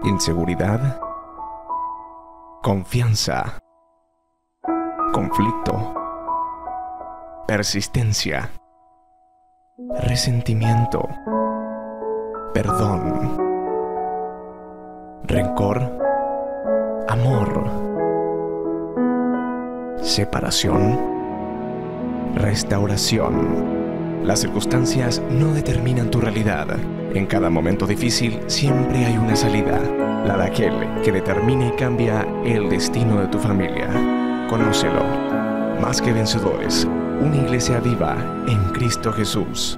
inseguridad, confianza, conflicto, persistencia, resentimiento, perdón, rencor, amor, separación, restauración. Las circunstancias no determinan tu realidad. En cada momento difícil siempre hay una salida, la de aquel que determina y cambia el destino de tu familia. Conócelo. Más que vencedores, una iglesia viva en Cristo Jesús.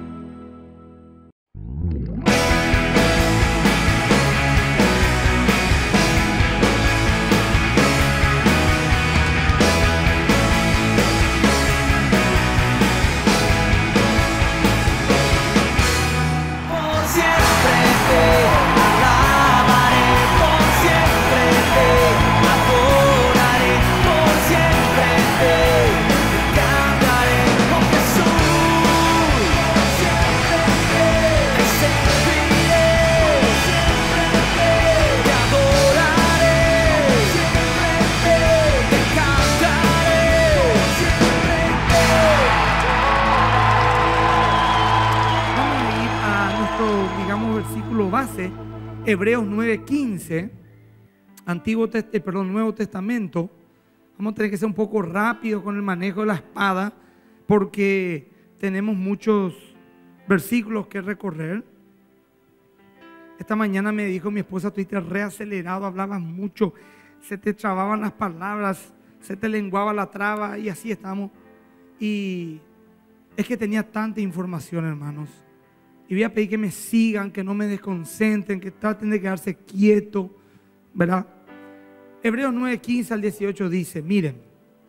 Base, Hebreos 9:15, Nuevo Testamento. Vamos a tener que ser un poco rápido con el manejo de la espada porque tenemos muchos versículos que recorrer. Esta mañana me dijo mi esposa, tú estás reacelerado, hablabas mucho, se te trababan las palabras, se te lenguaba la traba y así estamos. Y es que tenía tanta información, hermanos. Y voy a pedir que me sigan, que no me desconcentren, que traten de quedarse quietos, ¿verdad? Hebreos 9:15 al 18 dice, miren,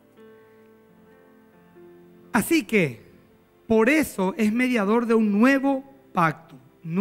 así que por eso es mediador de un nuevo pacto,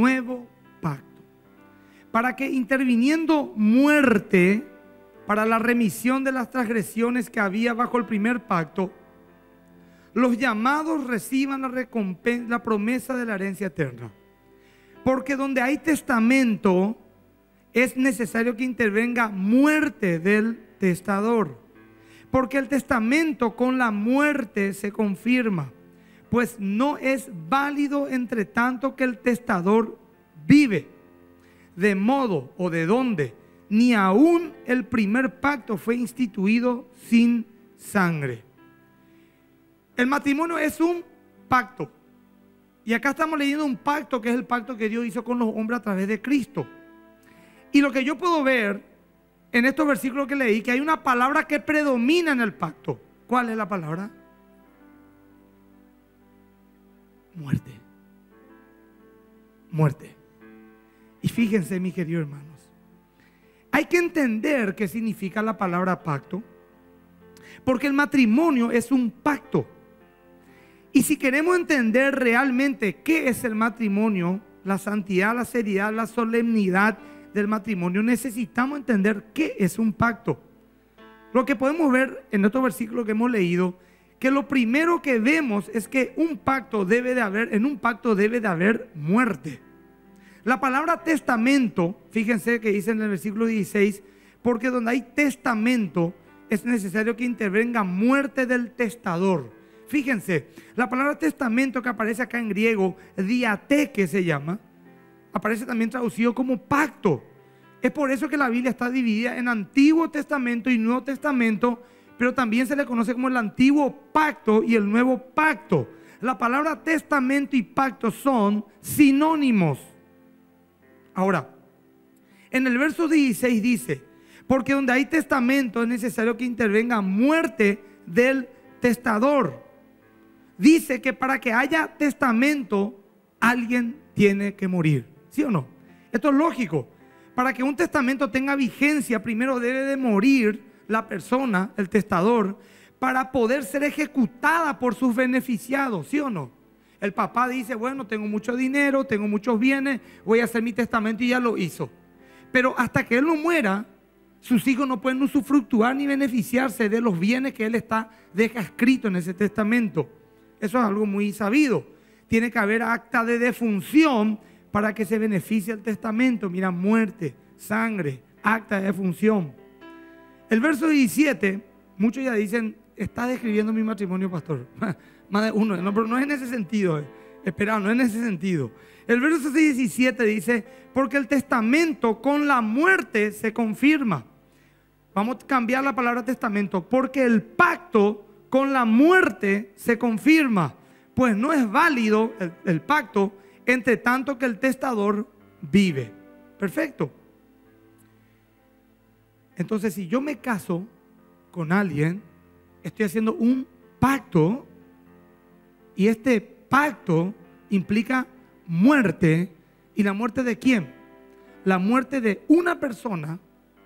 para que interviniendo muerte para la remisión de las transgresiones que había bajo el primer pacto, los llamados reciban la recompensa, la promesa de la herencia eterna. Porque donde hay testamento, es necesario que intervenga muerte del testador. Porque el testamento con la muerte se confirma, pues no es válido entre tanto que el testador vive. De modo o de donde ni aún el primer pacto fue instituido sin sangre. El matrimonio es un pacto. Y acá estamos leyendo un pacto que es el pacto que Dios hizo con los hombres a través de Cristo. Y lo que yo puedo ver en estos versículos que leí, que hay una palabra que predomina en el pacto. ¿Cuál es la palabra? Muerte. Muerte. Y fíjense, mis queridos hermanos, hay que entender qué significa la palabra pacto, porque el matrimonio es un pacto. Y si queremos entender realmente qué es el matrimonio, la santidad, la seriedad, la solemnidad del matrimonio, necesitamos entender qué es un pacto. Lo que podemos ver en estos versículos que hemos leído, que lo primero que vemos es que en un pacto debe de haber muerte. La palabra testamento, fíjense que dice en el versículo 16, porque donde hay testamento es necesario que intervenga muerte del testador. Fíjense, la palabra testamento que aparece acá en griego, diateke se llama, aparece también traducido como pacto. Es por eso que la Biblia está dividida en Antiguo Testamento y Nuevo Testamento, pero también se le conoce como el Antiguo Pacto y el Nuevo Pacto. La palabra testamento y pacto son sinónimos. Ahora, en el verso 16 dice, porque donde hay testamento es necesario que intervenga muerte del testador. Dice que para que haya testamento, alguien tiene que morir. ¿Sí o no? Esto es lógico. Para que un testamento tenga vigencia, primero debe de morir la persona, el testador, para poder ser ejecutada por sus beneficiados. ¿Sí o no? El papá dice, bueno, tengo mucho dinero, tengo muchos bienes, voy a hacer mi testamento y ya lo hizo. Pero hasta que él no muera, sus hijos no pueden usufructuar ni beneficiarse de los bienes que él deja escrito en ese testamento. Eso es algo muy sabido. Tiene que haber acta de defunción para que se beneficie el testamento. Mira, muerte, sangre, acta de defunción. El verso 17, muchos ya dicen, está describiendo mi matrimonio, pastor. Más de uno, no, pero no es en ese sentido. Espera, no es en ese sentido. El verso 17 dice, porque el testamento con la muerte se confirma. Vamos a cambiar la palabra testamento, porque el pacto con la muerte se confirma. Pues no es válido el pacto entre tanto que el testador vive. Perfecto. Entonces, si yo me caso con alguien, estoy haciendo un pacto, y este pacto implica muerte. ¿Y la muerte de quién? La muerte de una persona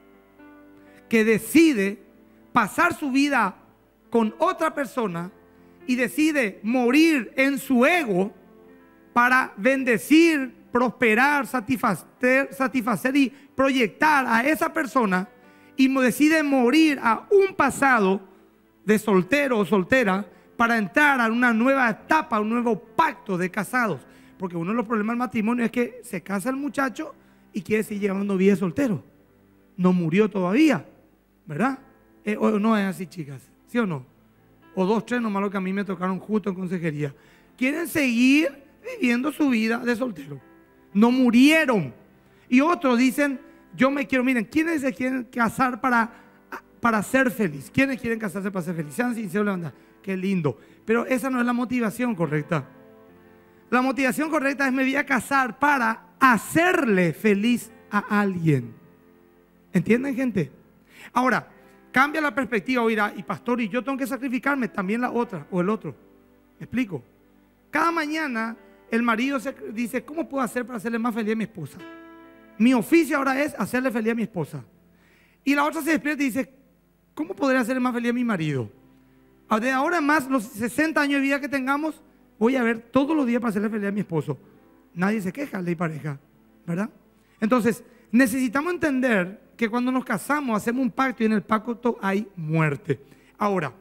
que decide pasar su vida con otra persona y decide morir en su ego para bendecir, prosperar, satisfacer y proyectar a esa persona, y decide morir a un pasado de soltero o soltera para entrar a una nueva etapa, un nuevo pacto de casados. Porque uno de los problemas del matrimonio es que se casa el muchacho y quiere seguir llevando vida de soltero. No murió todavía, ¿verdad? O no es así, chicas, ¿sí o no? O 2, 3 nomás lo que a mí me tocaron justo en consejería. Quieren seguir viviendo su vida de soltero. No murieron. Y otros dicen, yo me quiero, miren, ¿quiénes se quieren casar para ser feliz? ¿Quiénes quieren casarse para ser feliz? Sean sinceros, la verdad. Qué lindo. Pero esa no es la motivación correcta. La motivación correcta es me voy a casar para hacerle feliz a alguien. ¿Entienden, gente? Ahora, cambia la perspectiva, oirá, y pastor, y yo tengo que sacrificarme, también la otra o el otro. ¿Me explico? Cada mañana el marido dice, ¿cómo puedo hacer para hacerle más feliz a mi esposa? Mi oficio ahora es hacerle feliz a mi esposa. Y la otra se despierta y dice, ¿cómo podré hacerle más feliz a mi marido? De ahora en más, los 60 años de vida que tengamos, voy a ver todos los días para hacerle feliz a mi esposo. Nadie se queja, ley pareja, ¿verdad? Entonces, necesitamos entender que cuando nos casamos hacemos un pacto y en el pacto hay muerte. Ahora,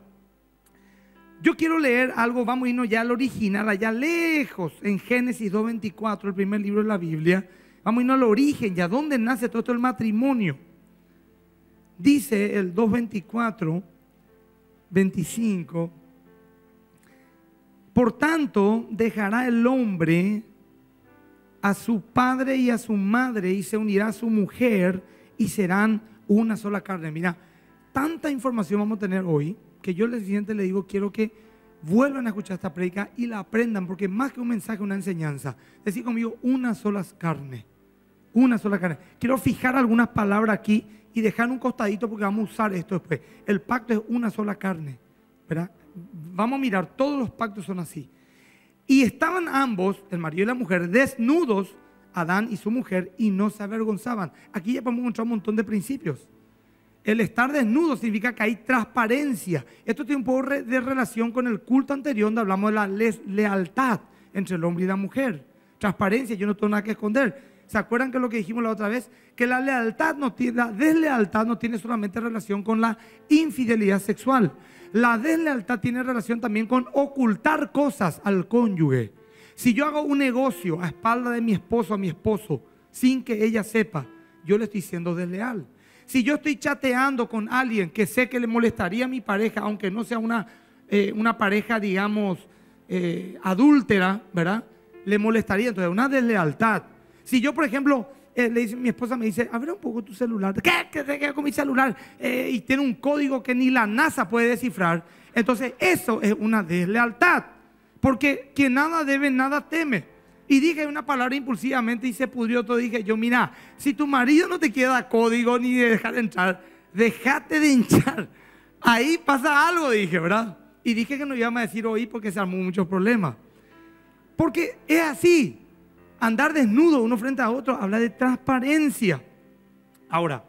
yo quiero leer algo, vamos a irnos ya al original, allá lejos, en Génesis 2:24, el primer libro de la Biblia. Vamos a irnos al origen, ya dónde nace todo esto el matrimonio. Dice el 2:24, 25, por tanto dejará el hombre a su padre y a su madre y se unirá a su mujer y serán una sola carne. Mira, tanta información vamos a tener hoy que yo les siguiente le digo, quiero que vuelvan a escuchar esta prédica y la aprendan, porque más que un mensaje, una enseñanza. Decir conmigo, una sola carne. Una sola carne. Quiero fijar algunas palabras aquí y dejar un costadito porque vamos a usar esto después. El pacto es una sola carne, ¿verdad? Vamos a mirar, todos los pactos son así. Y estaban ambos, el marido y la mujer, desnudos, Adán y su mujer, y no se avergonzaban. Aquí ya podemos encontrar un montón de principios. El estar desnudo significa que hay transparencia. Esto tiene un poco de relación con el culto anterior donde hablamos de la lealtad entre el hombre y la mujer. Transparencia, yo no tengo nada que esconder. ¿Se acuerdan que lo que dijimos la otra vez? Que la deslealtad no tiene solamente relación con la infidelidad sexual. La deslealtad tiene relación también con ocultar cosas al cónyuge. Si yo hago un negocio a espalda de mi esposo, a mi esposo, sin que ella sepa, yo le estoy siendo desleal. Si yo estoy chateando con alguien que sé que le molestaría a mi pareja, aunque no sea una pareja, digamos, adúltera, ¿verdad? Le molestaría, entonces una deslealtad. Si yo, por ejemplo, mi esposa me dice, abre un poco tu celular. ¿Qué con mi celular? Y tiene un código que ni la NASA puede descifrar. Entonces eso es una deslealtad. Porque quien nada debe, nada teme. Y dije una palabra impulsivamente y se pudrió todo. Dije yo, mira, si tu marido no te quiere dar código ni dejar entrar, déjate de hinchar. Ahí pasa algo, dije, ¿verdad? Y dije que no íbamos a decir hoy porque se armó muchos problemas. Porque es así. Andar desnudo uno frente a otro habla de transparencia. Ahora,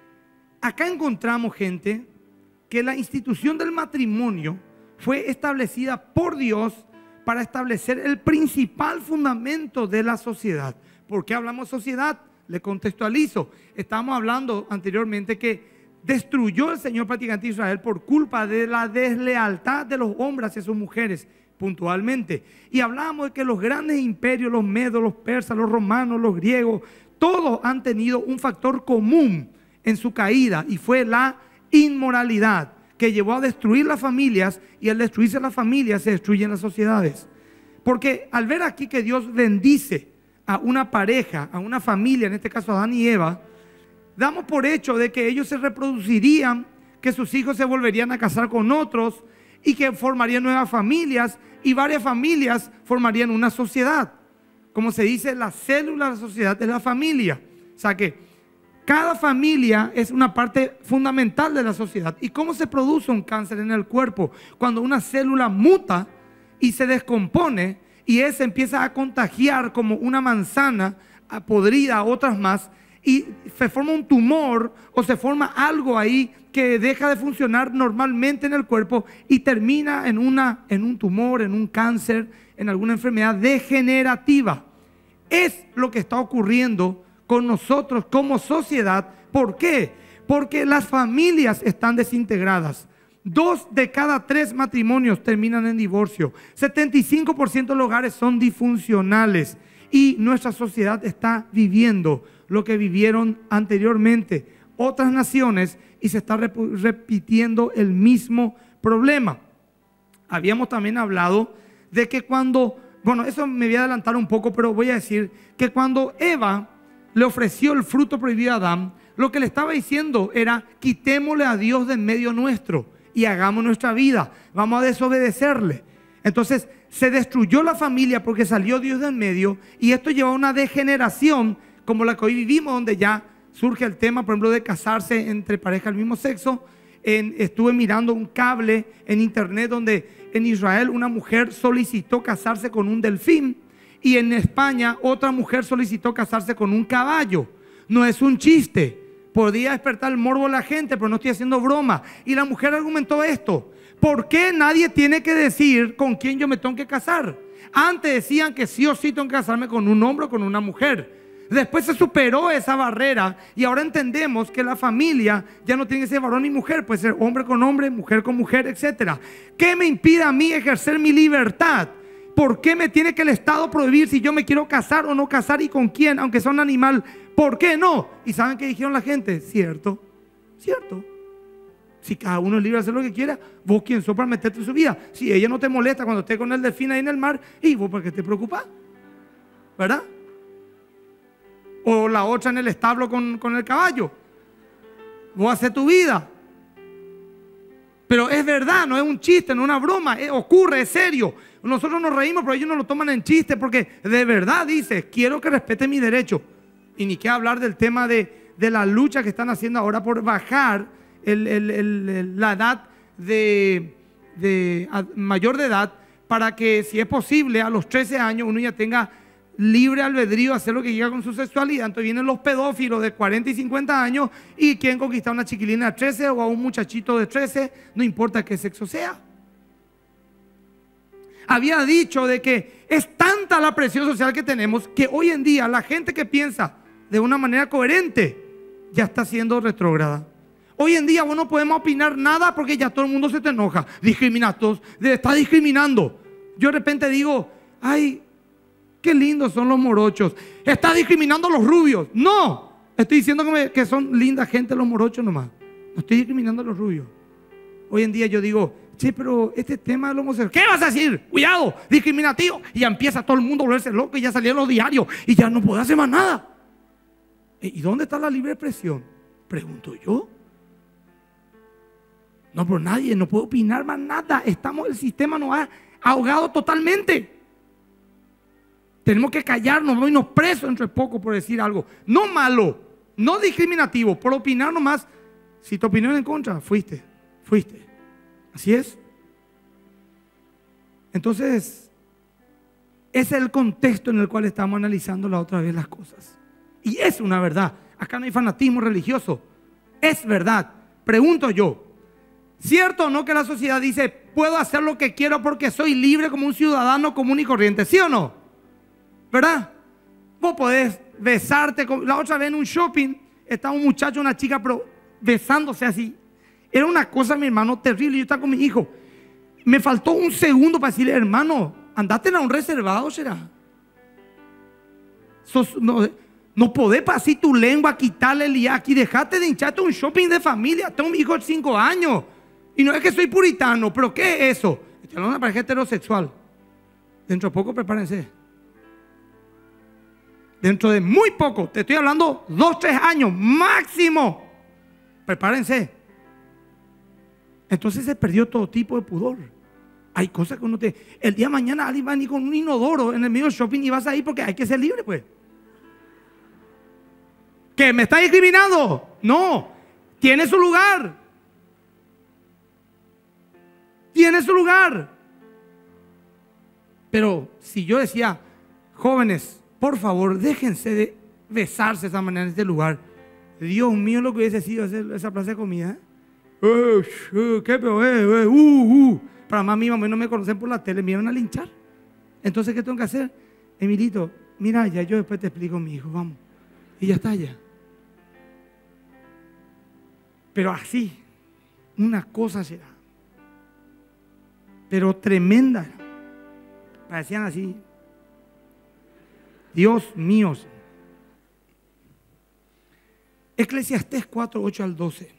acá encontramos, gente, que la institución del matrimonio fue establecida por Dios para establecer el principal fundamento de la sociedad. ¿Por qué hablamos sociedad? Le contextualizo. Estábamos hablando anteriormente que destruyó el Señor prácticamente Israel por culpa de la deslealtad de los hombres hacia sus mujeres, puntualmente. Y hablábamos de que los grandes imperios, los medos, los persas, los romanos, los griegos, todos han tenido un factor común en su caída, y fue la inmoralidad, que llevó a destruir las familias, y al destruirse las familias se destruyen las sociedades. Porque al ver aquí que Dios bendice a una pareja, a una familia, en este caso Adán y Eva, damos por hecho de que ellos se reproducirían, que sus hijos se volverían a casar con otros y que formarían nuevas familias, y varias familias formarían una sociedad. Como se dice, la célula de la sociedad es la familia. O sea que cada familia es una parte fundamental de la sociedad. ¿Y cómo se produce un cáncer en el cuerpo? Cuando una célula muta y se descompone, y esa empieza a contagiar como una manzana podrida a otras más, y se forma un tumor o se forma algo ahí que deja de funcionar normalmente en el cuerpo y termina en un tumor, en un cáncer, en alguna enfermedad degenerativa. Es lo que está ocurriendo con nosotros como sociedad. ¿Por qué? Porque las familias están desintegradas. 2 de cada 3 matrimonios terminan en divorcio. 75% de los hogares son disfuncionales. Y nuestra sociedad está viviendo lo que vivieron anteriormente otras naciones, y se está repitiendo el mismo problema. Habíamos también hablado de que bueno, eso me voy a adelantar un poco, pero voy a decir que cuando Eva le ofreció el fruto prohibido a Adán, lo que le estaba diciendo era: quitémosle a Dios de en medio nuestro y hagamos nuestra vida, vamos a desobedecerle. Entonces se destruyó la familia porque salió Dios de en medio, y esto lleva a una degeneración como la que hoy vivimos, donde ya surge el tema, por ejemplo, de casarse entre parejas del mismo sexo. Estuve mirando un cable en internet donde en Israel una mujer solicitó casarse con un delfín, y en España otra mujer solicitó casarse con un caballo. No es un chiste, podría despertar el morbo de la gente, pero no estoy haciendo broma. Y la mujer argumentó esto: ¿por qué nadie tiene que decir con quién yo me tengo que casar? Antes decían que sí o sí tengo que casarme con un hombre o con una mujer. Después se superó esa barrera y ahora entendemos que la familia ya no tiene que ser varón y mujer, puede ser hombre con hombre, mujer con mujer, etc. ¿Qué me impide a mí ejercer mi libertad? ¿Por qué me tiene que el Estado prohibir si yo me quiero casar o no casar, y con quién, aunque sea un animal? ¿Por qué no? ¿Y saben qué dijeron la gente? Cierto, cierto. Si cada uno es libre de hacer lo que quiera, vos quién sos para meterte en su vida. Si ella no te molesta cuando esté con el delfín ahí en el mar, ¿y vos por qué te preocupas? ¿Verdad? O la otra en el establo con el caballo. Vos haces tu vida. Pero es verdad, no es un chiste, no es una broma, ocurre, es serio. Nosotros nos reímos, pero ellos no lo toman en chiste, porque de verdad dice: quiero que respete mi derecho. Y ni qué hablar del tema de la lucha que están haciendo ahora por bajar la edad mayor de edad, para que, si es posible, a los 13 años uno ya tenga libre albedrío, hacer lo que quiera con su sexualidad. Entonces vienen los pedófilos de 40 y 50 años y quieren conquistar a una chiquilina de 13 o a un muchachito de 13, no importa qué sexo sea. Había dicho de que es tanta la presión social que tenemos, que hoy en día la gente que piensa de una manera coherente ya está siendo retrógrada. Hoy en día vos no podemos opinar nada porque ya todo el mundo se te enoja, está discriminando. Yo de repente digo: ay, qué lindos son los morochos. Está discriminando a los rubios. No, estoy diciendo que son linda gente los morochos nomás. No estoy discriminando a los rubios. Hoy en día yo digo: che, pero este tema del homosexual, ¿qué vas a decir? Cuidado, discriminativo. Y ya empieza todo el mundo a volverse loco, y ya salieron los diarios y ya no puedo hacer más nada. ¿Y dónde está la libre expresión? Pregunto yo. No, pero nadie, no puede opinar más nada. El sistema nos ha ahogado totalmente. Tenemos que callarnos, no irnos presos dentro de poco por decir algo. No malo, no discriminativo, por opinar nomás. Si tu opinión es en contra, fuiste. Así es. Entonces, ese es el contexto en el cual estamos analizando la otra vez las cosas. Y es una verdad. Acá no hay fanatismo religioso. Es verdad. Pregunto yo: ¿cierto o no que la sociedad dice: puedo hacer lo que quiero porque soy libre como un ciudadano común y corriente? ¿Sí o no? ¿Verdad? Vos podés besarte. La otra vez en un shopping estaba un muchacho, una chica, pero besándose así. Era una cosa, mi hermano, terrible. Yo estaba con mi hijo. Me faltó un segundo para decirle: hermano, andate a un reservado, será. No podés pasar tu lengua, quitarle el aquí, dejate de hincharte un shopping de familia. Tengo un hijo de 5 años. Y no es que soy puritano, pero ¿qué es eso? Estoy hablando de una pareja heterosexual. Dentro de poco prepárense. Dentro de muy poco, te estoy hablando 2, 3 años máximo. Prepárense. Entonces se perdió todo tipo de pudor. Hay cosas que uno te... El día de mañana alguien va a ir con un inodoro en el medio del shopping y vas a ir porque hay que ser libre, pues. ¿Qué? ¿Me está discriminando? No. Tiene su lugar. Tiene su lugar. Pero si yo decía, jóvenes, por favor, déjense de besarse de esa manera en este lugar. Dios mío, lo que hubiese sido esa plaza de comida. ¿Qué peor? Para más mi mamá no me conocen por la tele, me iban a linchar. Entonces, ¿qué tengo que hacer? Emilito, mira, ya yo después te explico, mi hijo, vamos. Y ya está ya. Pero así, una cosa será. Pero tremenda. Parecían así. Dios mío. Eclesiastés 4, 8 al 12.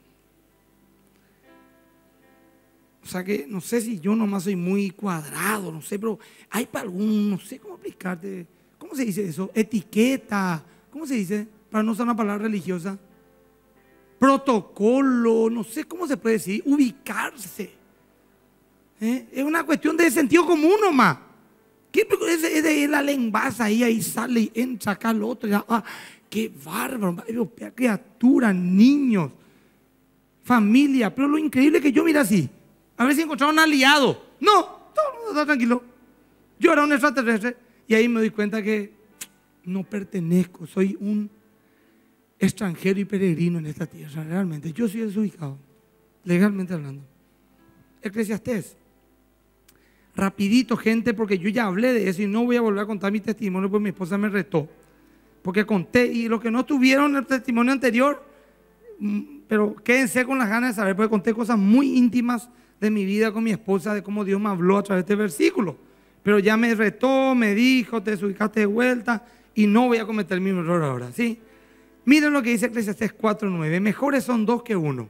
O sea que no sé si yo nomás soy muy cuadrado, no sé, pero hay para algún, no sé cómo explicarte. ¿Cómo se dice eso? Etiqueta. ¿Cómo se dice? Para no usar una palabra religiosa. Protocolo, no sé cómo se puede decir. Ubicarse. Es una cuestión de sentido común nomás. ¿Qué es de la lenguaza ahí sale y entra acá el otro? Qué bárbaro, criaturas, niños, familia. Pero lo increíble es que yo mira así. A ver si encontraron un aliado. No, todo el mundo está tranquilo. Yo era un extraterrestre. Y ahí me doy cuenta que no pertenezco. Soy un extranjero y peregrino en esta tierra. Realmente, yo soy desubicado. Legalmente hablando. Eclesiastés. Rapidito, gente, porque yo ya hablé de eso y no voy a volver a contar mi testimonio porque mi esposa me retó. Porque conté, y los que no tuvieron el testimonio anterior, pero quédense con las ganas de saber, porque conté cosas muy íntimas de mi vida con mi esposa, de cómo Dios me habló a través de este versículo. Pero ya me retó, me dijo, te desubicaste de vuelta y no voy a cometer el mismo error ahora, ¿sí? Miren lo que dice Eclesiastés 4:9. Mejores son 2 que 1,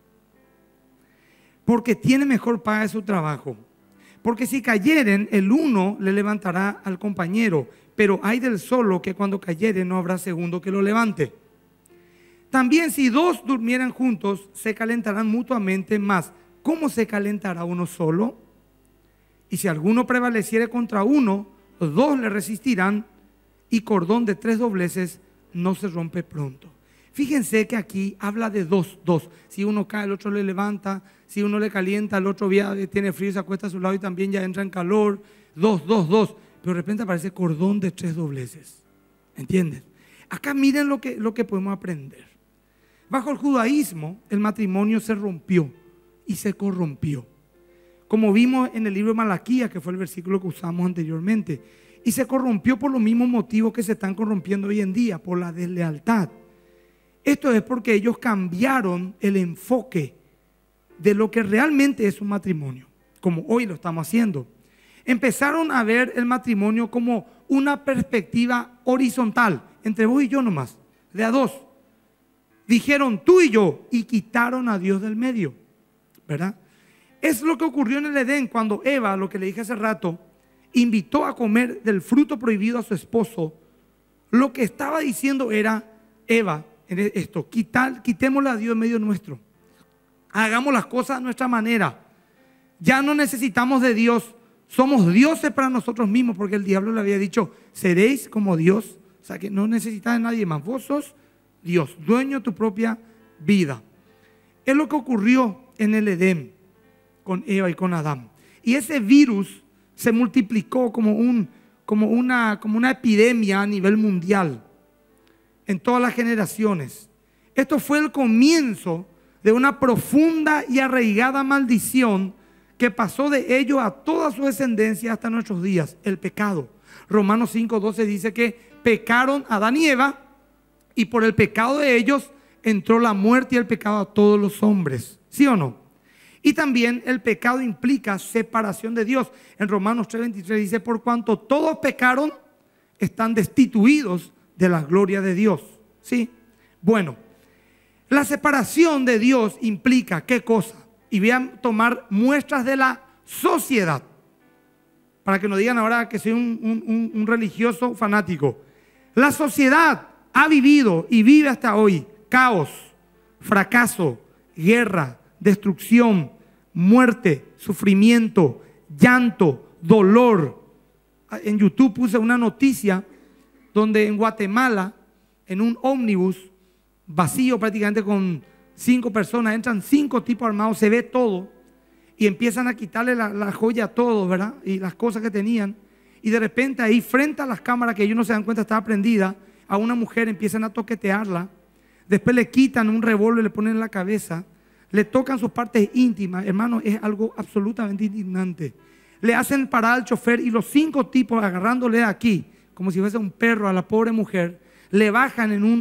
porque tiene mejor paga de su trabajo. Porque si cayeren, el uno le levantará al compañero, pero hay del solo que cuando cayere no habrá segundo que lo levante. También si 2 durmieran juntos, se calentarán mutuamente más. ¿Cómo se calentará uno solo? Y si alguno prevaleciere contra uno, 2 le resistirán, y cordón de 3 dobleces no se rompe pronto. Fíjense que aquí habla de dos. Si uno cae, el otro le levanta. Si uno le calienta, el otro tiene frío y se acuesta a su lado y también ya entra en calor. 2. Pero de repente aparece cordón de 3 dobleces. ¿Entiendes? Acá miren lo que podemos aprender. Bajo el judaísmo, el matrimonio se rompió y se corrompió. Como vimos en el libro de Malaquías, que fue el versículo que usamos anteriormente. Y se corrompió por los mismos motivos que se están corrompiendo hoy en día, por la deslealtad. Esto es porque ellos cambiaron el enfoque de lo que realmente es un matrimonio, como hoy lo estamos haciendo. Empezaron a ver el matrimonio como una perspectiva horizontal, entre vos y yo nomás, de a 2. Dijeron tú y yo y quitaron a Dios del medio, ¿verdad? Es lo que ocurrió en el Edén cuando Eva, lo que le dije hace rato, invitó a comer del fruto prohibido a su esposo. Lo que estaba diciendo era, Eva, esto, quitémosle a Dios en medio nuestro. Hagamos las cosas a nuestra manera. Ya no necesitamos de Dios. Somos dioses para nosotros mismos, porque el diablo le había dicho, seréis como Dios. O sea que no necesitas de nadie más. Vos sos Dios, dueño de tu propia vida. Es lo que ocurrió en el Edén con Eva y con Adán. Y ese virus se multiplicó como una epidemia a nivel mundial en todas las generaciones. Esto fue el comienzo de una profunda y arraigada maldición que pasó de ellos a toda su descendencia hasta nuestros días, el pecado. Romanos 5:12 dice que pecaron Adán y Eva y por el pecado de ellos entró la muerte y el pecado a todos los hombres. ¿Sí o no? Y también el pecado implica separación de Dios. En Romanos 3:23 dice, por cuanto todos pecaron, están destituidos de la gloria de Dios. ¿Sí? Bueno, la separación de Dios implica ¿qué cosa? Y voy a tomar muestras de la sociedad, para que no digan ahora que soy un religioso fanático. La sociedad ha vivido y vive hasta hoy caos, fracaso, guerra, destrucción, muerte, sufrimiento, llanto, dolor. En YouTube puse una noticia donde en Guatemala, en un ómnibus vacío prácticamente con 5 personas, entran 5 tipos armados, se ve todo y empiezan a quitarle la joya a todos, ¿verdad? Y las cosas que tenían. Y de repente ahí frente a las cámaras, que ellos no se dan cuenta estaba prendida, a una mujer empiezan a toquetearla. Después le quitan un revólver, le ponen en la cabeza, le tocan sus partes íntimas. Hermano, es algo absolutamente indignante. Le hacen parar al chofer y los 5 tipos agarrándole aquí, como si fuese un perro a la pobre mujer, le bajan en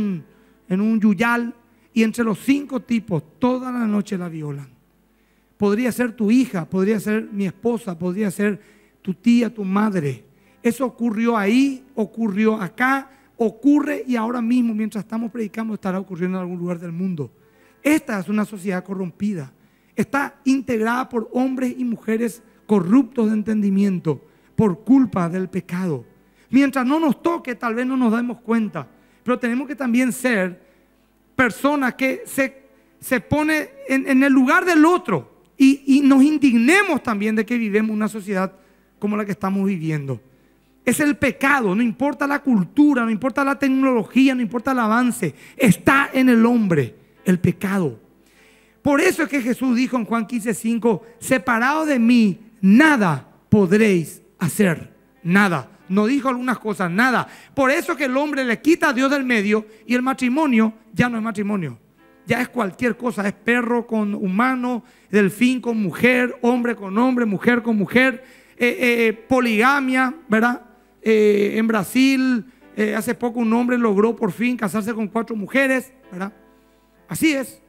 un yuyal y entre los 5 tipos toda la noche la violan. Podría ser tu hija, podría ser mi esposa, podría ser tu tía, tu madre. Eso ocurrió ahí, ocurrió acá, ocurre y ahora mismo mientras estamos predicando estará ocurriendo en algún lugar del mundo. Esta es una sociedad corrompida. Está integrada por hombres y mujeres corruptos de entendimiento por culpa del pecado. Mientras no nos toque, tal vez no nos demos cuenta, pero tenemos que también ser personas que se pone en el lugar del otro y nos indignemos también de que vivimos una sociedad como la que estamos viviendo. Es el pecado, no importa la cultura, no importa la tecnología, no importa el avance, está en el hombre el pecado. Por eso es que Jesús dijo en Juan 15:5, separado de mí, nada podréis hacer, nada. No dijo algunas cosas, nada. Por eso que el hombre le quita a Dios del medio y el matrimonio ya no es matrimonio. Ya es cualquier cosa, es perro con humano, delfín con mujer, hombre con hombre, mujer con mujer, poligamia, ¿verdad? En Brasil, hace poco un hombre logró por fin casarse con 4 mujeres, ¿verdad? Así es.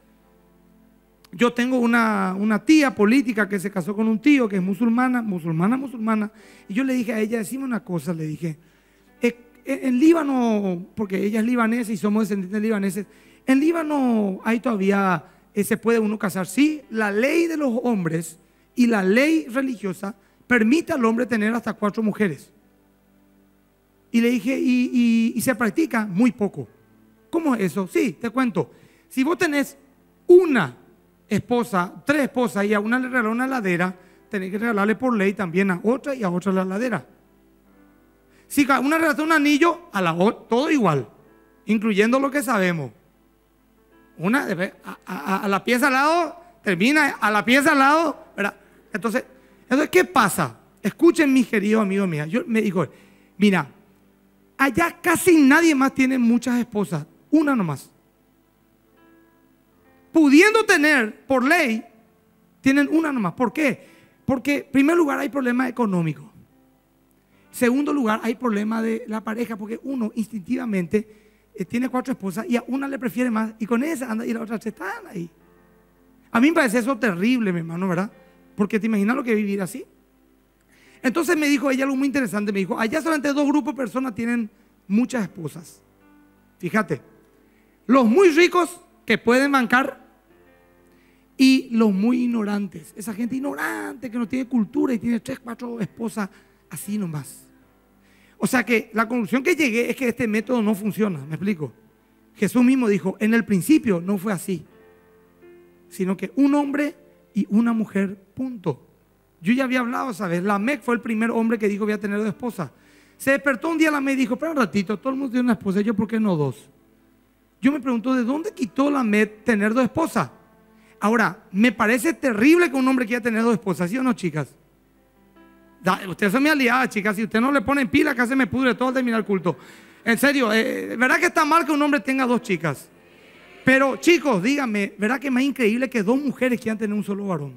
Yo tengo una tía política que se casó con un tío que es musulmana, y yo le dije a ella, decime una cosa, le dije, en Líbano, porque ella es libanesa y somos descendientes libaneses, en Líbano hay todavía, se puede uno casar, sí, la ley de los hombres y la ley religiosa permite al hombre tener hasta 4 mujeres. Y le dije, y se practica muy poco. ¿Cómo es eso? Sí, te cuento. Si vos tenés una esposa, 3 esposas y a una le regaló una heladera, tenés que regalarle por ley también a otra y a otra la heladera. Si a una regalaste un anillo, a la otra, todo igual, incluyendo lo que sabemos. Una a la pieza al lado, termina a la pieza al lado, ¿verdad? Entonces, ¿qué pasa? Escuchen, mis queridos amigos míos. Yo me digo, mira, allá casi nadie más tiene muchas esposas, una nomás. Pudiendo tener por ley, tienen una nomás. ¿Por qué? Porque en primer lugar hay problema económico. Segundo lugar hay problema de la pareja, porque uno instintivamente tiene 4 esposas y a una le prefiere más y con esa anda y la otra se están ahí. A mí me parece eso terrible, mi hermano, ¿verdad? Porque te imaginas lo que es vivir así. Entonces me dijo ella algo muy interesante, me dijo, allá solamente 2 grupos de personas tienen muchas esposas. Fíjate, los muy ricos que pueden bancar y los muy ignorantes, esa gente ignorante que no tiene cultura y tiene 3, 4 esposas así nomás. O sea que la conclusión que llegué es que este método no funciona, ¿me explico? Jesús mismo dijo, en el principio no fue así, sino que un hombre y una mujer, punto. Yo ya había hablado, ¿sabes? Lamec fue el primer hombre que dijo voy a tener 2 esposas. Se despertó un día Lamec y dijo, espera un ratito, todo el mundo tiene una esposa, ¿yo por qué no 2? Yo me pregunto, ¿de dónde quitó Lamec tener 2 esposas? Ahora, me parece terrible que un hombre quiera tener 2 esposas, ¿sí o no, chicas? Ustedes son mi aliada, chicas. Si usted no le pone pila, acá se me pudre todo al terminar el culto. En serio, ¿verdad que está mal que un hombre tenga 2 chicas? Pero chicos, díganme, ¿verdad que es más increíble que 2 mujeres quieran tener un solo varón?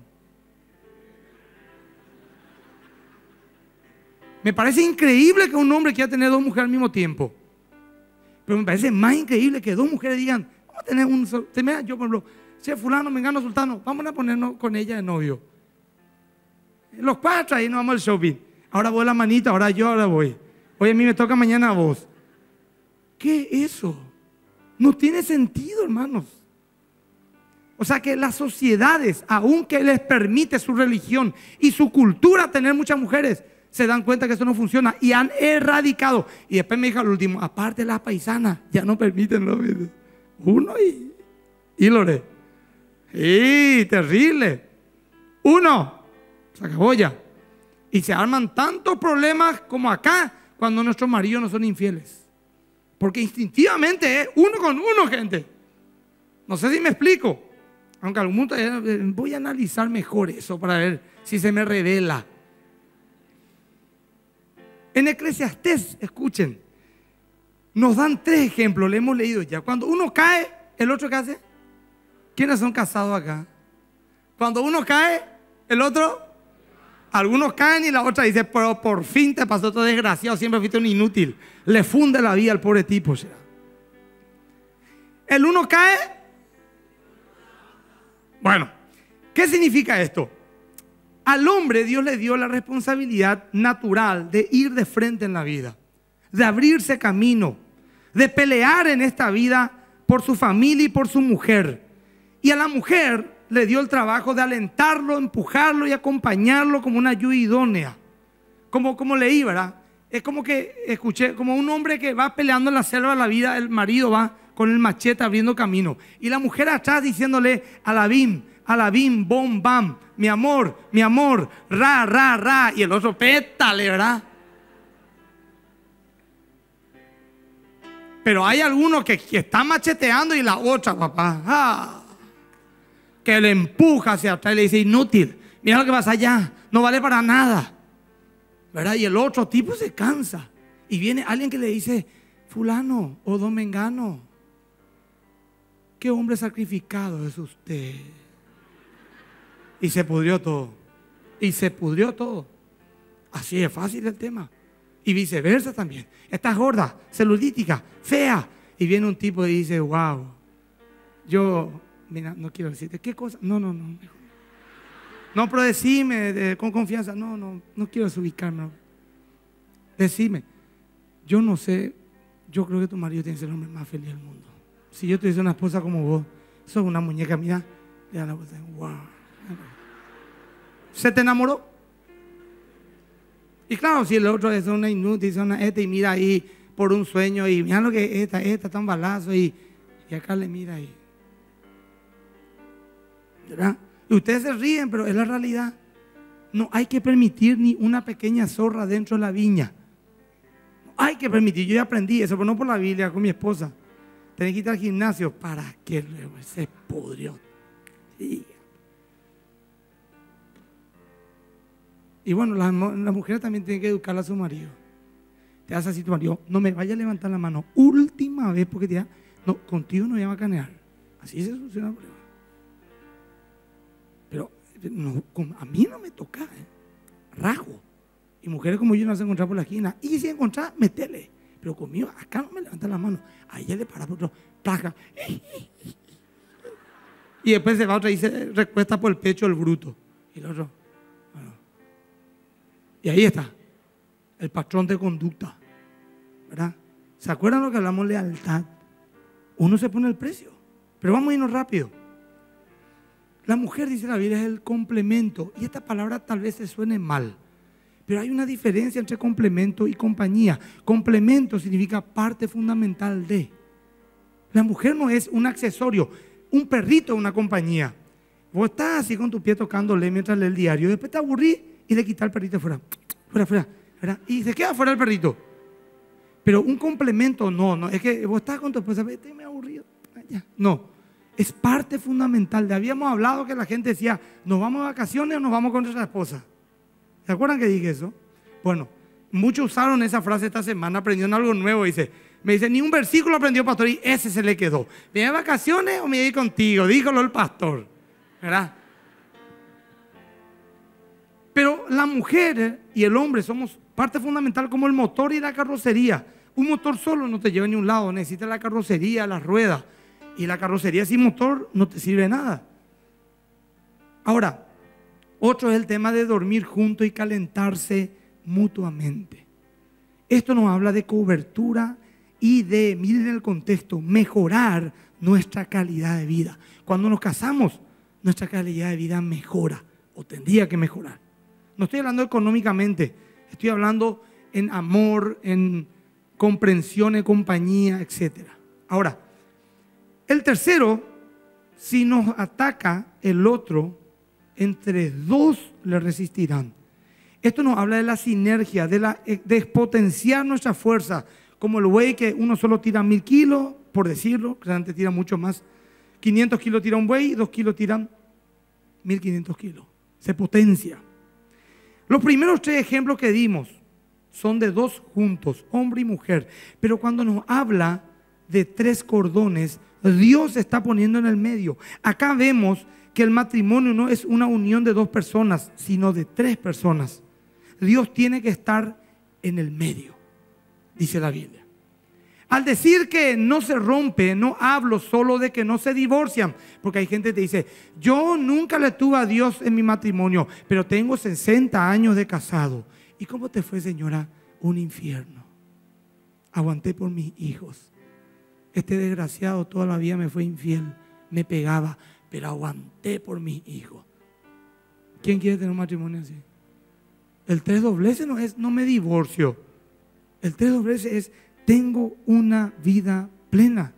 Me parece increíble que un hombre quiera tener 2 mujeres al mismo tiempo. Pero me parece más increíble que 2 mujeres digan, vamos a tener un solo. Yo, por ejemplo, che, fulano, mengano, sultano, vamos a ponernos con ella de novio. Los 4 ahí nos vamos al shopping. Ahora voy la manita, ahora yo, ahora voy. Oye, a mí me toca mañana a vos. qué eso? No tiene sentido, hermanos. O sea que las sociedades, aunque les permite su religión y su cultura tener muchas mujeres, se dan cuenta que eso no funciona y han erradicado. Y después me dijo al último, aparte las paisanas, ya no permiten los uno y lore. ¡Y terrible! Uno, se acabó ya. Y se arman tantos problemas como acá cuando nuestros maridos no son infieles. Porque instintivamente es uno con uno, gente. No sé si me explico. Aunque algún punto voy a analizar mejor eso para ver si se me revela. En Eclesiastés, escuchen, nos dan 3 ejemplos, le hemos leído ya. Cuando uno cae, ¿el otro qué hace? ¿Quiénes son casados acá? Cuando uno cae, el otro, algunos caen y la otra dice, pero por fin te pasó todo desgraciado, siempre fuiste un inútil. Le funde la vida al pobre tipo. ¿Será? El uno cae. Bueno, ¿qué significa esto? Al hombre Dios le dio la responsabilidad natural de ir de frente en la vida, de abrirse camino, de pelear en esta vida por su familia y por su mujer. Y a la mujer le dio el trabajo de alentarlo, empujarlo y acompañarlo como una ayuda idónea. Como leí, ¿verdad? Es como que escuché, como un hombre que va peleando en la selva de la vida, el marido va con el machete abriendo camino. Y la mujer atrás diciéndole, alabim, bom, bam, mi amor, ra, ra, ra. Y el otro, pétale, ¿verdad? Pero hay algunos que están macheteando y la otra, papá, que le empuja hacia atrás y le dice, inútil, mira lo que pasa allá, no vale para nada, ¿verdad? Y el otro tipo se cansa. Y viene alguien que le dice, fulano o don mengano, qué hombre sacrificado es usted. Y se pudrió todo. Así es fácil el tema. Y viceversa también. Estás gorda, celulítica, fea. Y viene un tipo y dice, wow, yo, mira, no quiero decirte, ¿qué cosa? No, mejor. No, pero decime con confianza. No quiero desubicarme. Decime, yo no sé, yo creo que tu marido tiene que ser el hombre más feliz del mundo. Si yo tuviese una esposa como vos, sos una muñeca, mira, le da la voz, wow. ¿Se te enamoró? Y claro, si el otro es una inútil, es una y mira ahí por un sueño y mira lo que esta está un balazo y acá le mira ahí. ¿Verdad? Y ustedes se ríen, pero es la realidad. No hay que permitir ni una pequeña zorra dentro de la viña. No hay que permitir. Yo ya aprendí eso, pero no por la Biblia, con mi esposa. Tenés que ir al gimnasio. ¿Para qué? Se pudrió. Sí. Y bueno, las mujeres también tienen que educar a su marido. Te hace así tu marido, no me vaya a levantar la mano. Última vez porque te da, no, contigo no voy a macanear. Así se soluciona el problema. Pero no, a mí no me toca, rajo. Y mujeres como yo no se encontrar por la esquina. Y si encontrar, metele. Pero conmigo, acá no me levanta la mano. A ella le para por otro, taja. Y después se va otra y se recuesta por el pecho el bruto. Y el otro. Y ahí está, el patrón de conducta, ¿verdad? ¿Se acuerdan lo que hablamos de lealtad? Uno se pone el precio, pero vamos a irnos rápido. La mujer, dice la Biblia, es el complemento, y esta palabra tal vez se suene mal, pero hay una diferencia entre complemento y compañía. Complemento significa parte fundamental de. La mujer no es un accesorio, un perrito es una compañía. Vos estás así con tu pie tocándole mientras lees el diario, después te aburrís y le quita el perrito fuera, ¿verdad? Y se queda fuera el perrito. Pero un complemento no, es que vos estás con tu esposa, vete, me aburrido. No, es parte fundamental. Habíamos hablado que la gente decía, ¿nos vamos de vacaciones o nos vamos con nuestra esposa? ¿Se acuerdan que dije eso? Bueno, muchos usaron esa frase esta semana, aprendieron algo nuevo. Me dice, ni un versículo aprendió pastor y ese se le quedó. ¿Me voy de vacaciones o me voy contigo? Díjolo el pastor, ¿verdad? Pero la mujer y el hombre somos parte fundamental como el motor y la carrocería. Un motor solo no te lleva a ningún lado, necesitas la carrocería, las ruedas. Y la carrocería sin motor no te sirve de nada. Ahora, otro es el tema de dormir juntos y calentarse mutuamente. Esto nos habla de cobertura y de, miren el contexto, mejorar nuestra calidad de vida. Cuando nos casamos, nuestra calidad de vida mejora o tendría que mejorar. No estoy hablando económicamente, estoy hablando en amor, en comprensión, en compañía, etc. Ahora, el tercero, si nos ataca el otro, entre dos le resistirán. Esto nos habla de la sinergia, de potenciar nuestra fuerza, como el buey que uno solo tira 1000 kilos, por decirlo, realmente tira mucho más. 500 kilos tira un buey y 2 kilos tiran 1500 kilos. Se potencia. Los primeros 3 ejemplos que dimos son de 2 juntos, hombre y mujer. Pero cuando nos habla de 3 cordones, Dios se está poniendo en el medio. Acá vemos que el matrimonio no es una unión de 2 personas, sino de 3 personas. Dios tiene que estar en el medio, dice la Biblia. Al decir que no se rompe, no hablo solo de que no se divorcian, porque hay gente que te dice, yo nunca le tuve a Dios en mi matrimonio, pero tengo 60 años de casado. ¿Y cómo te fue, señora? Un infierno. Aguanté por mis hijos. Este desgraciado toda la vida me fue infiel, me pegaba, pero aguanté por mis hijos. ¿Quién quiere tener un matrimonio así? El 3 dobleces no es, no me divorcio. El 3 dobleces es, tengo una vida plena.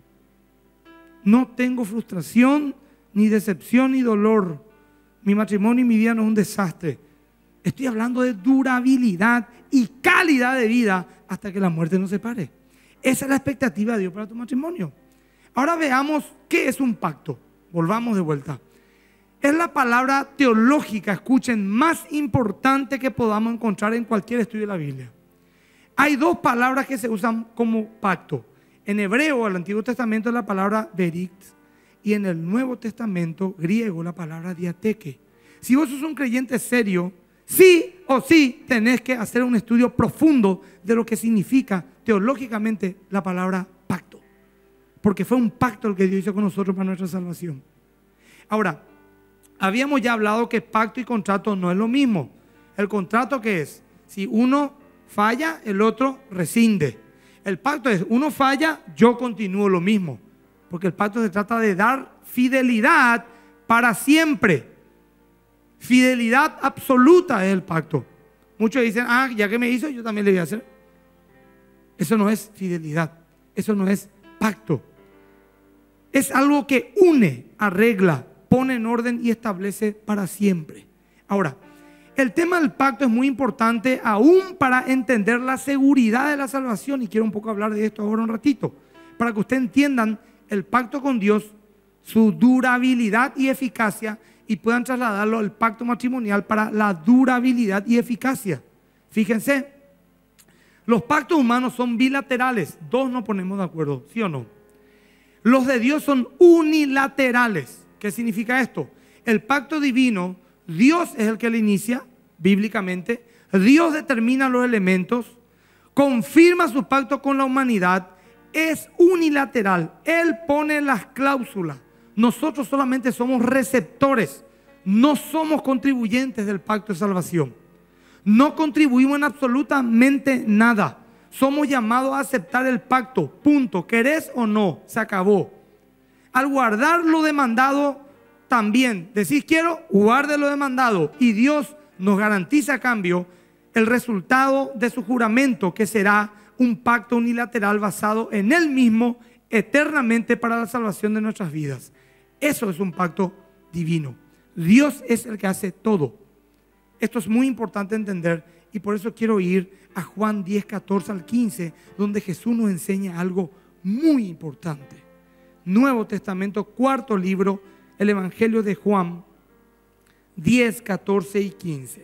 No tengo frustración, ni decepción, ni dolor. Mi matrimonio y mi vida no es un desastre. Estoy hablando de durabilidad y calidad de vida hasta que la muerte nos separe. Esa es la expectativa de Dios para tu matrimonio. Ahora veamos qué es un pacto. Volvamos de vuelta. Es la palabra teológica, escuchen, más importante que podamos encontrar en cualquier estudio de la Biblia. Hay 2 palabras que se usan como pacto. En hebreo, el Antiguo Testamento, es la palabra berit, y en el Nuevo Testamento griego la palabra diateque. Si vos sos un creyente serio, sí o sí tenés que hacer un estudio profundo de lo que significa teológicamente la palabra pacto. Porque fue un pacto el que Dios hizo con nosotros para nuestra salvación. Ahora, habíamos ya hablado que pacto y contrato no es lo mismo. El contrato, ¿qué es? Si uno falla, el otro rescinde. El pacto es, uno falla, yo continúo lo mismo. Porque el pacto se trata de dar fidelidad para siempre. Fidelidad absoluta es el pacto. Muchos dicen, ya que me hizo, yo también le voy a hacer. Eso no es fidelidad. Eso no es pacto. Es algo que une, arregla, pone en orden y establece para siempre. Ahora, el tema del pacto es muy importante aún para entender la seguridad de la salvación. Y quiero un poco hablar de esto ahora un ratito. Para que ustedes entiendan el pacto con Dios, su durabilidad y eficacia, y puedan trasladarlo al pacto matrimonial para la durabilidad y eficacia. Fíjense, los pactos humanos son bilaterales. 2 nos ponemos de acuerdo, ¿sí o no? Los de Dios son unilaterales. ¿Qué significa esto? El pacto divino, Dios es el que lo inicia bíblicamente. Dios determina los elementos, confirma su pacto con la humanidad. Es unilateral. Él pone las cláusulas. Nosotros solamente somos receptores. No somos contribuyentes del pacto de salvación. No contribuimos en absolutamente nada. Somos llamados a aceptar el pacto. Punto. ¿Querés o no? Se acabó. Al guardar lo demandado, también decís quiero, guarde lo demandado. Y Dios nos garantiza a cambio el resultado de su juramento, que será un pacto unilateral basado en Él mismo eternamente para la salvación de nuestras vidas. Eso es un pacto divino. Dios es el que hace todo. Esto es muy importante entender y por eso quiero ir a Juan 10, 14 al 15, donde Jesús nos enseña algo muy importante. Nuevo Testamento, 4º libro, el Evangelio de Juan 10, 14 y 15.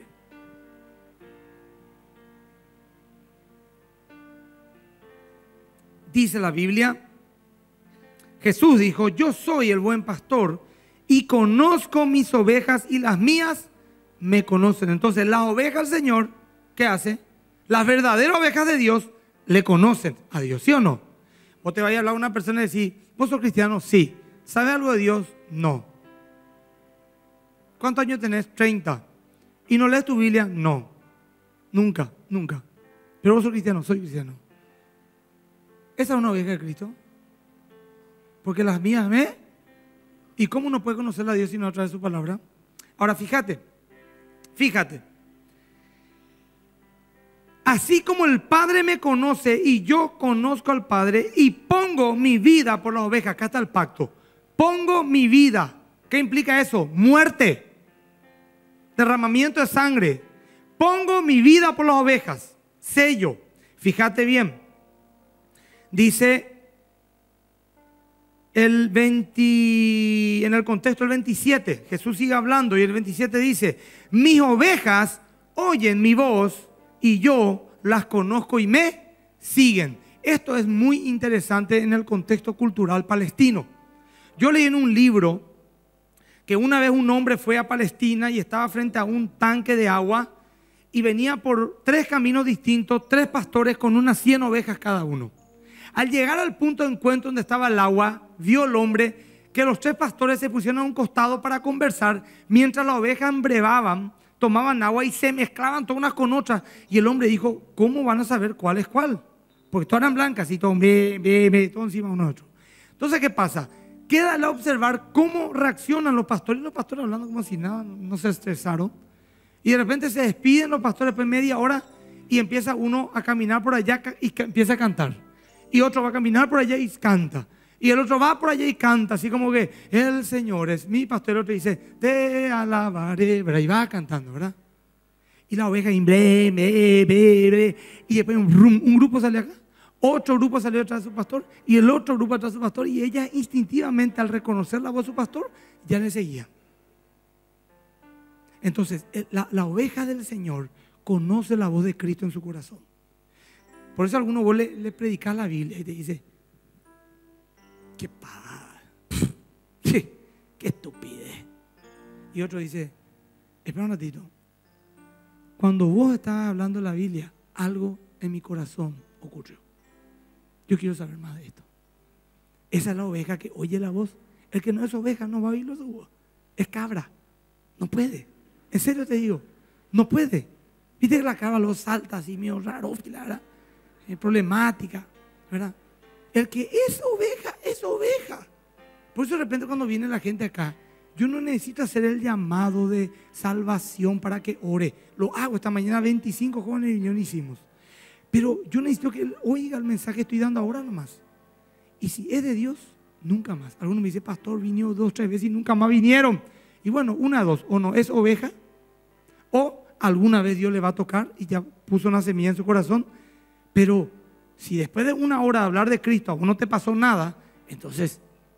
Dice la Biblia, Jesús dijo, yo soy el buen pastor y conozco mis ovejas y las mías me conocen. Entonces las ovejas del Señor, ¿qué hace? Las verdaderas ovejas de Dios le conocen a Dios, ¿sí o no? Vos te vayas a hablar a una persona y decir, ¿vos sos cristiano? Sí. ¿Sabes algo de Dios? No. ¿Cuántos años tenés? 30. ¿Y no lees tu Biblia? No. Nunca, nunca. Pero vos sos cristiano, soy cristiano. Esa es una oveja de Cristo. Porque las mías ¿Y cómo uno puede conocer a Dios si no a través de su palabra? Ahora fíjate. Así como el Padre me conoce y yo conozco al Padre y pongo mi vida por las ovejas. Acá está el pacto. Pongo mi vida. ¿Qué implica eso? Muerte. Derramamiento de sangre. Pongo mi vida por las ovejas. Sello. Fíjate bien. Dice en el contexto del 27, Jesús sigue hablando y el 27 dice: mis ovejas oyen mi voz y yo las conozco y me siguen. Esto es muy interesante en el contexto cultural palestino. Yo leí en un libro que una vez un hombre fue a Palestina y estaba frente a un tanque de agua y venía por 3 caminos distintos, 3 pastores con unas 100 ovejas cada uno. Al llegar al punto de encuentro donde estaba el agua, vio el hombre que los 3 pastores se pusieron a un costado para conversar mientras las ovejas embrevaban, tomaban agua y se mezclaban todas unas con otras. Y el hombre dijo: ¿cómo van a saber cuál es cuál? Porque todas eran blancas y todo, todo encima de uno de otro. Entonces, ¿qué pasa? Queda a observar cómo reaccionan los pastores. Y los pastores hablando como si nada, no se estresaron. Y de repente se despiden los pastores después de media hora y empieza uno a caminar por allá y empieza a cantar. Y otro va a caminar por allá y canta. Y el otro va por allá y canta, así como que el Señor es mi pastor. El otro dice: te alabaré, ¿verdad? Y va cantando, ¿verdad? Y la oveja y después un grupo sale acá, otro grupo salió detrás de su pastor y el otro grupo detrás de su pastor. Y ella instintivamente, al reconocer la voz de su pastor, ya le seguía. Entonces la oveja del Señor conoce la voz de Cristo en su corazón. Por eso a alguno vos le predicas la Biblia y te dice: qué pavada, qué estupidez. Y otro dice: espera un ratito, cuando vos estabas hablando de la Biblia, algo en mi corazón ocurrió. Yo quiero saber más de esto. Esa es la oveja que oye la voz. El que no es oveja no va a oír su voz. Es cabra. No puede. En serio te digo, no puede. Viste que la cabra lo salta así, medio raro, ¿verdad? Problemática, ¿verdad? El que es oveja, es oveja. Por eso de repente cuando viene la gente acá, yo no necesito hacer el llamado de salvación para que ore. Lo hago. Esta mañana 25 jóvenes de Viñón hicimos. Pero yo necesito que él oiga el mensaje que estoy dando ahora nomás. Y si es de Dios, nunca más. Algunos me dicen: pastor, vino 2 o 3 veces y nunca más vinieron. Y bueno, una de dos: o no es oveja, o alguna vez Dios le va a tocar y ya puso una semilla en su corazón. Pero si después de 1 hora de hablar de Cristo a vos no te pasó nada, entonces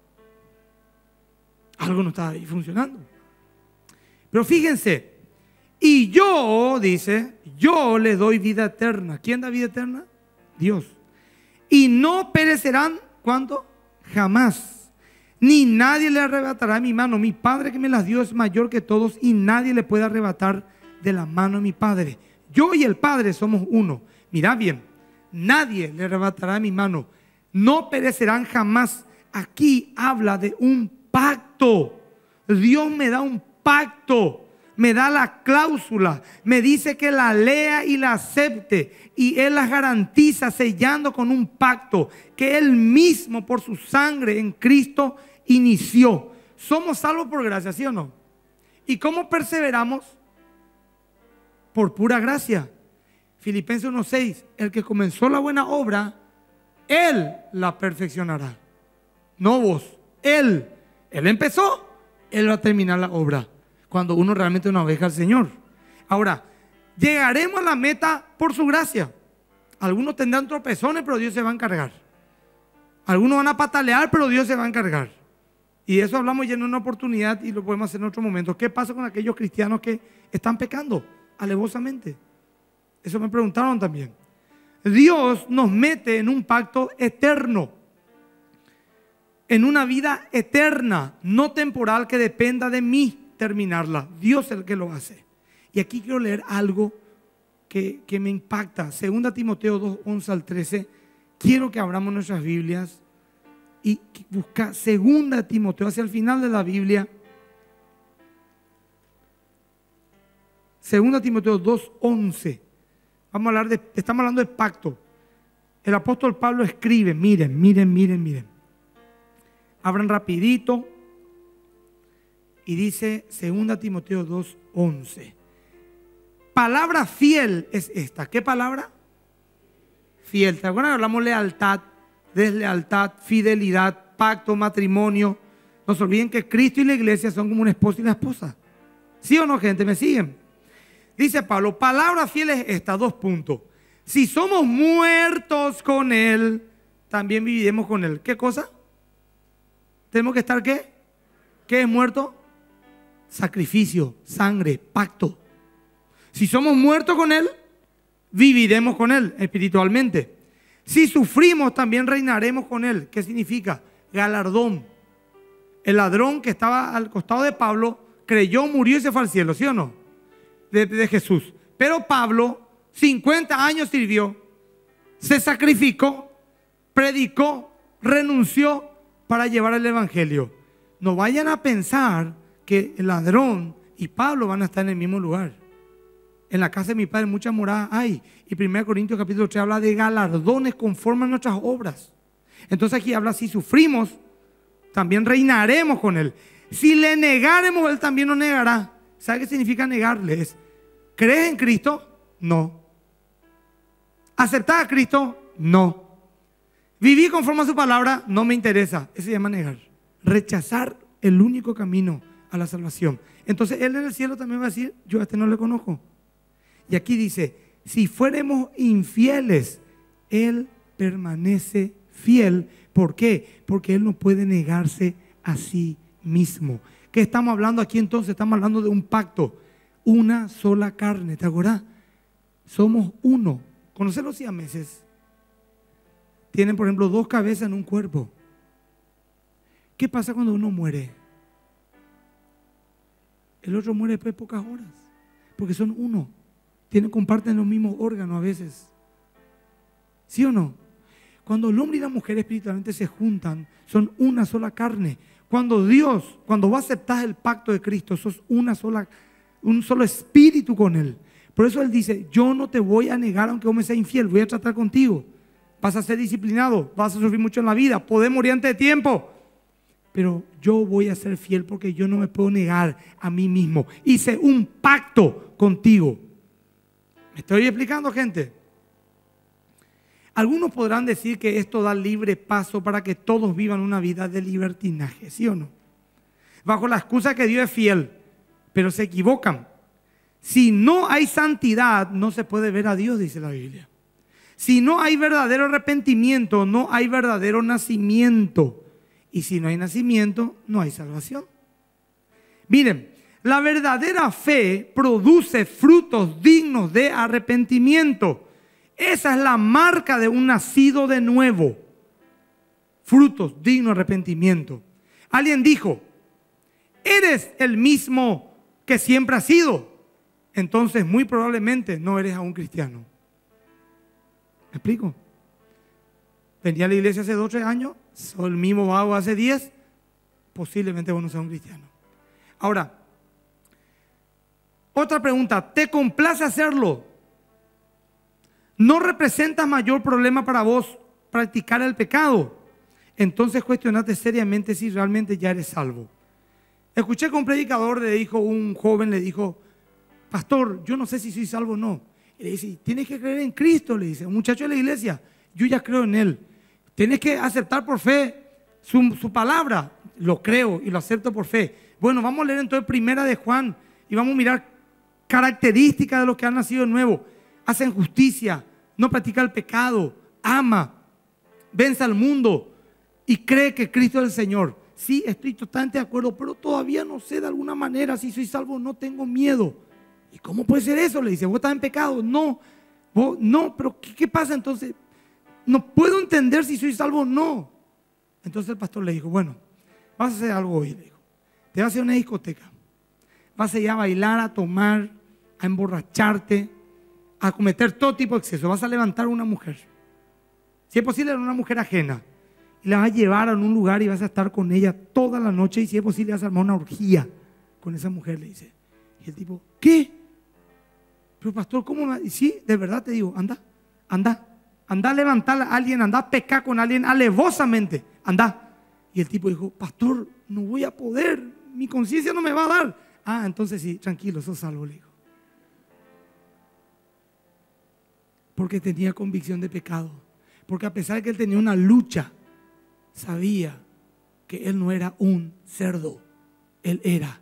algo no está ahí funcionando. Pero fíjense, y yo, dice, yo le doy vida eterna. ¿Quién da vida eterna? Dios. Y no perecerán, ¿cuánto? Jamás. Ni nadie le arrebatará de mi mano. Mi Padre que me las dio es mayor que todos y nadie le puede arrebatar de la mano de mi Padre. Yo y el Padre somos uno. Mirá bien, nadie le arrebatará de mi mano. No perecerán jamás. Aquí habla de un pacto. Dios me da un pacto. Me da la cláusula, me dice que la lea y la acepte, y Él las garantiza sellando con un pacto que Él mismo por su sangre en Cristo inició. Somos salvos por gracia, ¿sí o no? ¿Y cómo perseveramos? Por pura gracia. Filipenses 1:6, el que comenzó la buena obra, Él la perfeccionará. No vos, Él empezó, Él va a terminar la obra. Cuando uno realmente es una oveja al Señor. Ahora, llegaremos a la meta por su gracia. Algunos tendrán tropezones, pero Dios se va a encargar. Algunos van a patalear, pero Dios se va a encargar. Y de eso hablamos ya en una oportunidad y lo podemos hacer en otro momento. ¿Qué pasa con aquellos cristianos que están pecando alevosamente? Eso me preguntaron también. Dios nos mete en un pacto eterno, en una vida eterna, no temporal, que dependa de mí terminarla. Dios es el que lo hace. Y aquí quiero leer algo que me impacta. 2 Timoteo 2:11 al 13. Quiero que abramos nuestras Biblias y busca 2 Timoteo hacia el final de la Biblia. 2 Timoteo 2:11. Estamos hablando de pacto. el apóstol Pablo escribe, miren. Abran rapidito. Y dice 2 Timoteo 2:11. Palabra fiel es esta. ¿Qué palabra? Fiel. ¿Te acuerdas? Hablamos lealtad, deslealtad, fidelidad, pacto, matrimonio. No se olviden que Cristo y la iglesia son como un esposo y la esposa. ¿Sí o no, gente? ¿Me siguen? Dice Pablo, palabra fiel es esta, 2 puntos. Si somos muertos con Él, también viviremos con Él. ¿Qué cosa? ¿Tenemos que estar qué? ¿Qué es muerto? Sacrificio, sangre, pacto. Si somos muertos con Él, viviremos con Él espiritualmente. Si sufrimos, también reinaremos con Él. ¿Qué significa? Galardón. El ladrón que estaba al costado de Pablo creyó, murió y se fue al cielo, ¿sí o no? De Jesús. Pero Pablo 50 años sirvió, se sacrificó, predicó, renunció para llevar el evangelio. No vayan a pensar que el ladrón y Pablo van a estar en el mismo lugar. En la casa de mi padre muchas moradas hay. Y 1 Corintios capítulo 3 habla de galardones conforme a nuestras obras. Entonces aquí habla, si sufrimos, también reinaremos con Él. Si le negaremos, Él también nos negará. ¿Sabe qué significa negarle? Es, ¿crees en Cristo? No. ¿Aceptar a Cristo? No. ¿Vivir conforme a su palabra? No me interesa. Eso se llama negar. Rechazar el único camino a la salvación. Entonces Él en el cielo también va a decir, yo a este no le conozco. Y aquí dice, si fuéramos infieles, Él permanece fiel. ¿Por qué? Porque Él no puede negarse a sí mismo. ¿Qué estamos hablando aquí entonces? Estamos hablando de un pacto. Una sola carne, ¿te acuerdas? Somos uno. ¿Conocen los siameses? Tienen, por ejemplo, 2 cabezas en un cuerpo. ¿Qué pasa cuando uno muere? El otro muere después de pocas horas. Porque son uno. Comparten los mismos órganos a veces. ¿Sí o no? Cuando el hombre y la mujer espiritualmente se juntan, son una sola carne. Cuando vos aceptás el pacto de Cristo, sos un solo espíritu con Él. Por eso Él dice, yo no te voy a negar aunque vos me seas infiel, voy a tratar contigo. Vas a ser disciplinado, vas a sufrir mucho en la vida, podés morir antes de tiempo. Pero yo voy a ser fiel porque yo no me puedo negar a mí mismo. Hice un pacto contigo. ¿Me estoy explicando, gente? Algunos podrán decir que esto da libre paso para que todos vivan una vida de libertinaje, ¿sí o no? Bajo la excusa que Dios es fiel, pero se equivocan. Si no hay santidad, no se puede ver a Dios, dice la Biblia. Si no hay verdadero arrepentimiento, no hay verdadero nacimiento. Y si no hay nacimiento, no hay salvación. Miren, la verdadera fe produce frutos dignos de arrepentimiento. Esa es la marca de un nacido de nuevo. Frutos dignos de arrepentimiento. Alguien dijo, eres el mismo que siempre has sido. Entonces muy probablemente no eres aún cristiano. ¿Me explico? Venía a la iglesia hace 2 o 3 años, soy el mismo vago hace 10, posiblemente vos no seas un cristiano. Ahora, otra pregunta, ¿te complace hacerlo? ¿No representa mayor problema para vos practicar el pecado? Entonces cuestionate seriamente si realmente ya eres salvo. Escuché que un predicador un joven le dijo, pastor, yo no sé si soy salvo o no. Y le dice, tienes que creer en Cristo, le dice, un muchacho de la iglesia, yo ya creo en Él. Tienes que aceptar por fe su palabra. Lo creo y lo acepto por fe. Bueno, vamos a leer entonces 1 de Juan y vamos a mirar características de los que han nacido de nuevo. Hacen justicia, no practica el pecado, ama, vence al mundo y cree que Cristo es el Señor. Sí, estoy totalmente de acuerdo, pero todavía no sé de alguna manera si soy salvo, no tengo miedo. ¿Y cómo puede ser eso? Le dice, ¿vos estás en pecado? No, pero ¿qué pasa entonces? No puedo entender si soy salvo o no. Entonces el pastor le dijo, bueno, vas a hacer algo hoy, le dijo. Te vas a ir a una discoteca, vas a ir a bailar, a tomar, a emborracharte, a cometer todo tipo de exceso. Vas a levantar a una mujer, si es posible a una mujer ajena, y la vas a llevar a un lugar y vas a estar con ella toda la noche, y si es posible vas a armar una orgía con esa mujer, le dice. Y el tipo, ¿qué? Pero pastor, ¿cómo? Y sí, de verdad te digo, anda, anda a levantar a alguien, anda a pecar con alguien alevosamente, anda. Y el tipo dijo, pastor, no voy a poder, mi conciencia no me va a dar. Ah, entonces sí, tranquilo, sos salvo, le dijo. Porque tenía convicción de pecado. Porque a pesar de que él tenía una lucha, sabía que él no era un cerdo, él era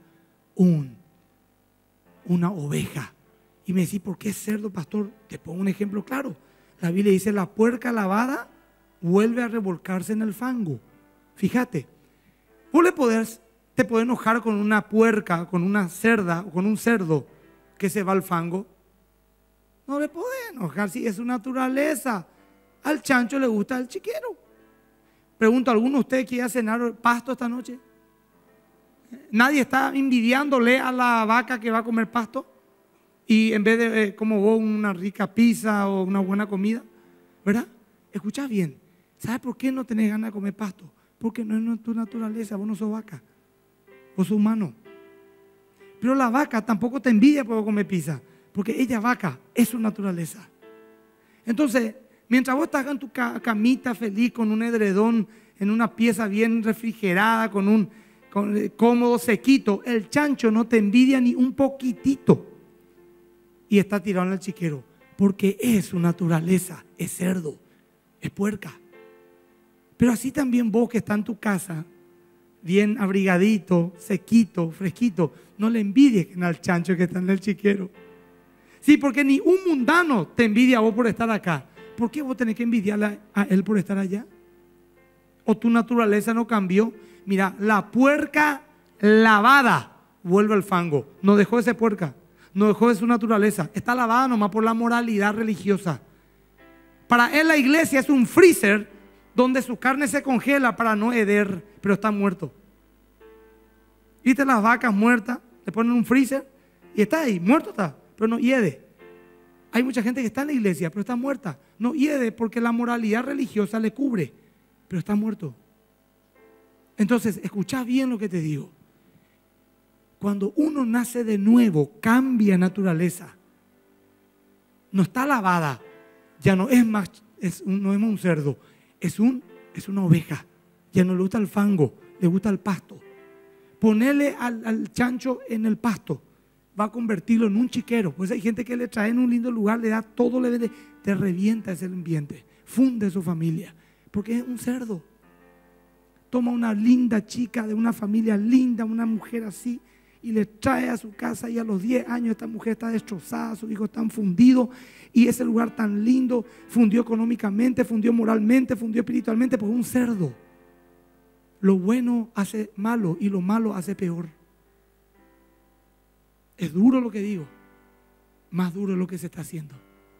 una oveja. Y me decís, ¿por qué cerdo, pastor? Te pongo un ejemplo claro. La Biblia dice, la puerca lavada vuelve a revolcarse en el fango. Fíjate, vos te podés enojar con una puerca, con una cerda o con un cerdo que se va al fango. No le podés enojar si es su naturaleza. Al chancho le gusta el chiquero. Pregunto, ¿alguno de ustedes quiere cenar pasto esta noche? ¿Nadie está envidiándole a la vaca que va a comer pasto? Y en vez de, como vos, una rica pizza o una buena comida, ¿verdad? Escuchá bien. ¿Sabes por qué no tenés ganas de comer pasto? Porque no es tu naturaleza, vos no sos vaca, vos sos humano. Pero la vaca tampoco te envidia por comer pizza, porque ella vaca es su naturaleza. Entonces, mientras vos estás en tu camita feliz con un edredón, en una pieza bien refrigerada, con cómodo, sequito, el chancho no te envidia ni un poquitito. Y está tirado en el chiquero, porque es su naturaleza, es cerdo, es puerca. Pero así también vos que está en tu casa, bien abrigadito, sequito, fresquito, no le envidies al chancho que está en el chiquero. Sí, porque ni un mundano te envidia a vos por estar acá. ¿Por qué vos tenés que envidiarle a él por estar allá? ¿O tu naturaleza no cambió? Mira, la puerca lavada vuelve al fango. No dejó de ser puerca, no dejó de su naturaleza. Está lavada nomás por la moralidad religiosa. Para él la iglesia es un freezer donde su carne se congela para no heder, pero está muerto. ¿Viste las vacas muertas? Le ponen un freezer y está ahí, muerto está, pero no hiede. Hay mucha gente que está en la iglesia, pero está muerta. No hiede porque la moralidad religiosa le cubre, pero está muerto. Entonces, escucha bien lo que te digo. Cuando uno nace de nuevo, cambia naturaleza. No está lavada, ya no es más, no es un cerdo, es una oveja. Ya no le gusta el fango, le gusta el pasto. Ponerle al chancho en el pasto va a convertirlo en un chiquero. Pues hay gente que le trae en un lindo lugar, le da todo, te revienta ese ambiente, funde su familia, porque es un cerdo. Toma una linda chica de una familia linda, una mujer así, y le trae a su casa, y a los 10 años esta mujer está destrozada, sus hijos están fundidos, y ese lugar tan lindo fundió económicamente, fundió moralmente, fundió espiritualmente, pues un cerdo. Lo bueno hace malo y lo malo hace peor. Es duro lo que digo, más duro es lo que se está haciendo.